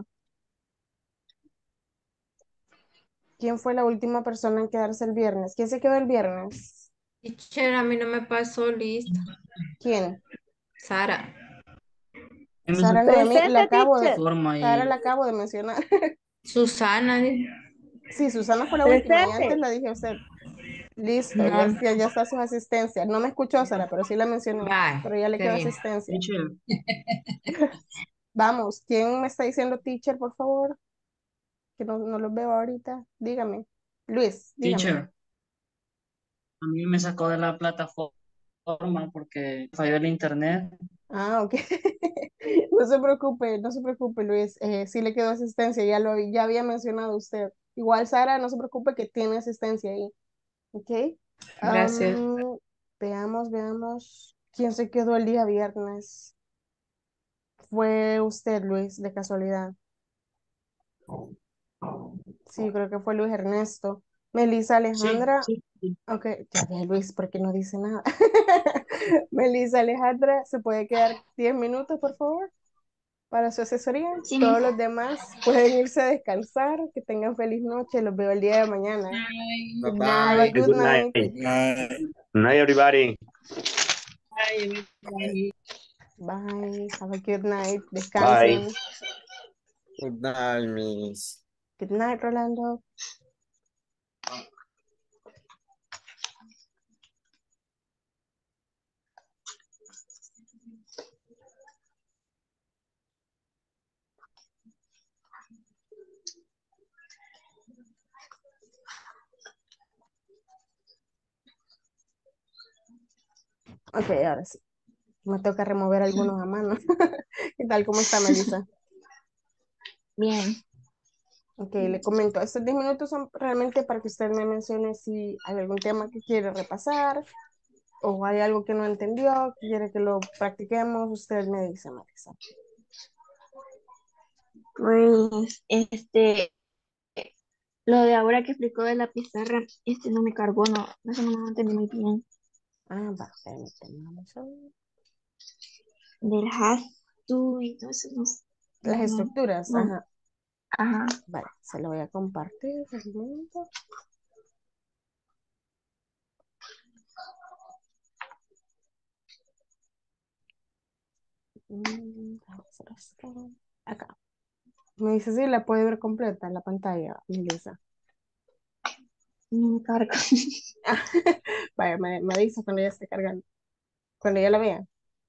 Speaker 1: ¿Quién fue la última persona en quedarse el viernes? ¿Quién se quedó el viernes?
Speaker 5: Teacher, a mí no me pasó lista.
Speaker 1: ¿Quién?
Speaker 5: Sara.
Speaker 1: Sara Noemí, la acabo de,
Speaker 11: Forma
Speaker 1: Sara
Speaker 11: y
Speaker 1: la acabo de mencionar.
Speaker 5: Susana.
Speaker 1: Sí, Susana fue la última y antes
Speaker 12: Presente.
Speaker 1: la dije a usted. Listo,
Speaker 5: No.
Speaker 1: ya está su asistencia. No me escuchó Sara, pero sí la mencioné.
Speaker 5: Bye.
Speaker 1: Pero ya le
Speaker 5: Está
Speaker 1: quedó
Speaker 5: bien.
Speaker 1: asistencia.
Speaker 11: teacher,
Speaker 1: Vamos, ¿quién me está diciendo teacher, por favor? Que no los veo ahorita. Dígame. Luis, dígame.
Speaker 11: teacher, a mí me sacó de la plataforma porque falló el internet.
Speaker 1: Ah, ok. No se preocupe, Luis. Sí le quedó asistencia, ya había mencionado usted. Igual, Sara, no se preocupe que tiene asistencia ahí. Ok.
Speaker 5: Gracias.
Speaker 1: Veamos. ¿Quién se quedó el día viernes? Fue usted, Luis, de casualidad. Sí, creo que fue Luis Ernesto. Melissa
Speaker 11: Sí,
Speaker 1: Alejandra.
Speaker 11: sí, sí.
Speaker 1: Ok, ya ve Luis, porque no dice nada. Melissa Alejandra, ¿se puede quedar 10 minutos, por favor, para su asesoría?
Speaker 12: Sí,
Speaker 1: Todos los demás pueden irse a descansar. Que tengan feliz noche. Los veo el día de mañana.
Speaker 4: Bye
Speaker 1: Have a
Speaker 4: bye.
Speaker 1: good night.
Speaker 13: Good night.
Speaker 6: Good night, everybody.
Speaker 14: Bye, everybody.
Speaker 1: Bye. Have a good night.
Speaker 6: Bye.
Speaker 1: Descansen.
Speaker 9: Good night, Miss.
Speaker 1: Good night, Rolando. Ok, ahora sí. Me toca remover algunos a mano. ¿Qué tal? ¿Cómo está, Melissa?
Speaker 12: bien.
Speaker 1: Ok, le comento. Estos 10 minutos son realmente para que usted me mencione si hay algún tema que quiere repasar o hay algo que no entendió, que quiere que lo practiquemos. Usted me dice, Melissa.
Speaker 12: Pues, lo de ahora que explicó de la pizarra, no me cargó, no, eso no me entendí muy bien.
Speaker 1: Ah, va, permíteme. Vamos a ver.
Speaker 12: Del has to y todo eso, no,
Speaker 1: Las
Speaker 12: no,
Speaker 1: estructuras,
Speaker 12: no,
Speaker 1: ajá.
Speaker 12: ajá.
Speaker 1: Vale, se lo voy a compartir. Un momento. Vamos a hacer esto. Acá. Me dice si la puede ver completa en la pantalla, Melissa.
Speaker 12: No me carga.
Speaker 1: Vaya, me avisa cuando ya esté cargando. Cuando ya la vea.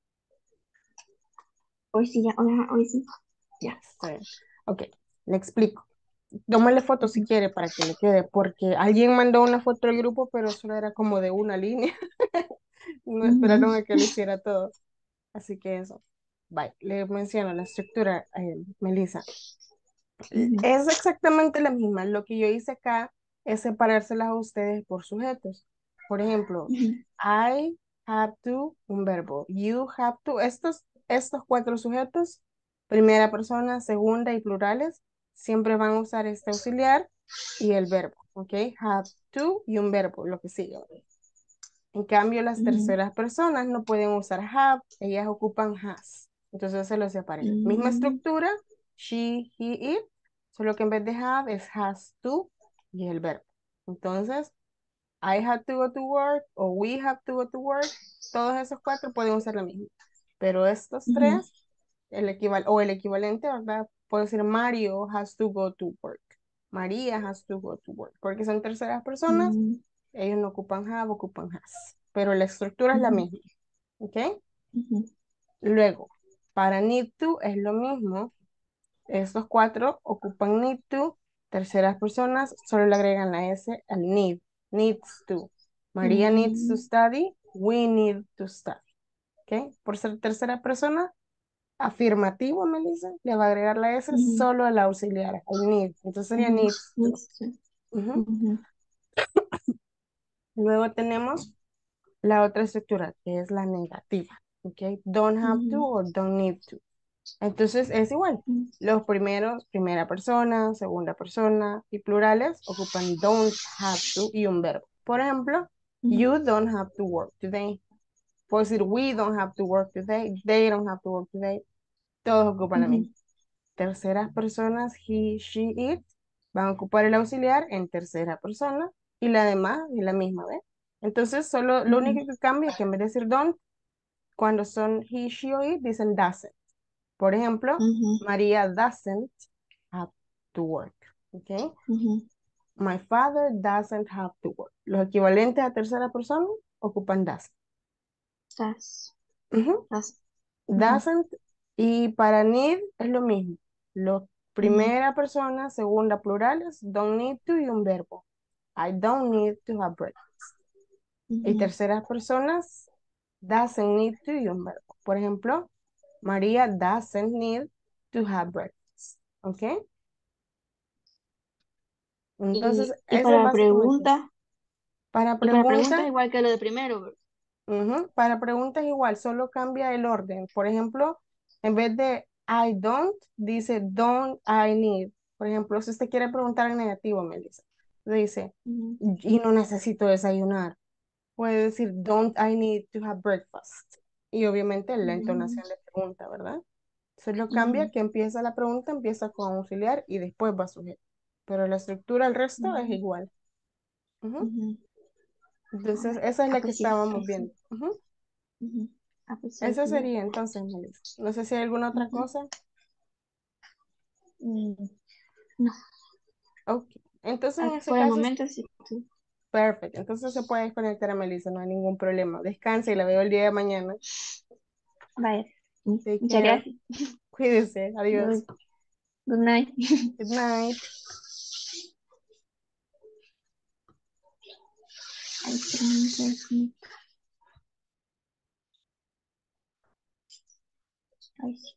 Speaker 12: Hoy sí, ya, hoy sí.
Speaker 1: Ya, está bien. Ok, le explico. Tómale foto si quiere para que le quede, porque alguien mandó una foto al grupo, pero solo era como de una línea. No esperaron a que lo hiciera todo. Así que eso. Bye. Le menciono la estructura, Melissa. Es exactamente la misma. Lo que yo hice acá es separárselas a ustedes por sujetos. Por ejemplo, I have to, un verbo. You have to. Estos 4 sujetos, primera persona, segunda y plurales, siempre van a usar este auxiliar y el verbo. ¿Ok? Have to y un verbo, lo que sigue. En cambio, las terceras personas no pueden usar have, ellas ocupan has. Entonces se los separé. Misma estructura, she, he, it, solo que en vez de have es has to y el verbo. Entonces, I have to go to work o we have to go to work, todos esos 4 pueden usar la misma. Pero estos 3, el equivalente, ¿verdad? Puedo decir Mario has to go to work. María has to go to work. Porque son terceras personas, ellos no ocupan have, ocupan has. Pero la estructura es la misma. ¿Ok? Luego, para need to es lo mismo. Estos 4 ocupan need to. Terceras personas solo le agregan la S al need. Needs to. María needs to study. We need to study. ¿Ok? Por ser tercera persona, afirmativo, Melissa, le va a agregar la S solo al auxiliar, al need. Entonces sería needs to. Luego tenemos la otra estructura, que es la negativa. ¿Ok? Don't have to o don't need to. Entonces es igual. Los primeros, primera persona, segunda persona y plurales ocupan don't have to y un verbo. Por ejemplo, you don't have to work today. Puedo decir we don't have to work today. They don't have to work today. Todos ocupan la misma. Terceras personas, he, she, it, van a ocupar el auxiliar en tercera persona y la demás es la misma, ¿ves? Entonces, solo lo único que cambia es que en vez de decir don't, cuando son he, she o it, dicen doesn't. Por ejemplo, María doesn't have to work, ¿ok? My father doesn't have to work. Los equivalentes a tercera persona ocupan doesn't. Doesn't y para need es lo mismo. Los primera persona, segunda plurales, don't need to y un verbo. I don't need to have breakfast. Y terceras personas, doesn't need to y un verbo. Por ejemplo, María doesn't need to have breakfast. ¿Ok? Entonces,
Speaker 12: Y
Speaker 1: eso es
Speaker 12: para
Speaker 1: básicamente.
Speaker 12: pregunta,
Speaker 1: Para
Speaker 12: y para preguntas
Speaker 1: preguntas,
Speaker 12: igual que lo de primero, ¿verdad?
Speaker 1: para preguntas igual, solo cambia el orden. Por ejemplo, en vez de I don't, dice don't I need. Por ejemplo, si usted quiere preguntar en negativo, Melissa, dice, y no necesito desayunar. Puede decir don't I need to have breakfast. Y obviamente la entonación de pregunta, ¿verdad? Solo cambia que empieza la pregunta, empieza con auxiliar y después va sujeto. Pero la estructura, el resto es igual. Entonces, esa es la que
Speaker 12: Pues sí,
Speaker 1: estábamos viendo.
Speaker 12: pues sí,
Speaker 1: Eso
Speaker 12: sí.
Speaker 1: sería entonces, Melissa. No sé si hay alguna otra cosa.
Speaker 12: No,
Speaker 1: Ok. Entonces, en ese
Speaker 12: por el
Speaker 1: caso,
Speaker 12: momento sí.
Speaker 1: perfecto. Entonces se puede desconectar a Melissa, no hay ningún problema. Descanse y la veo el día de mañana.
Speaker 12: Vaya.
Speaker 1: Take
Speaker 12: Muchas
Speaker 1: care.
Speaker 12: gracias.
Speaker 1: Cuídese. Adiós.
Speaker 12: Good night.
Speaker 1: Good night.
Speaker 12: Ay, sí.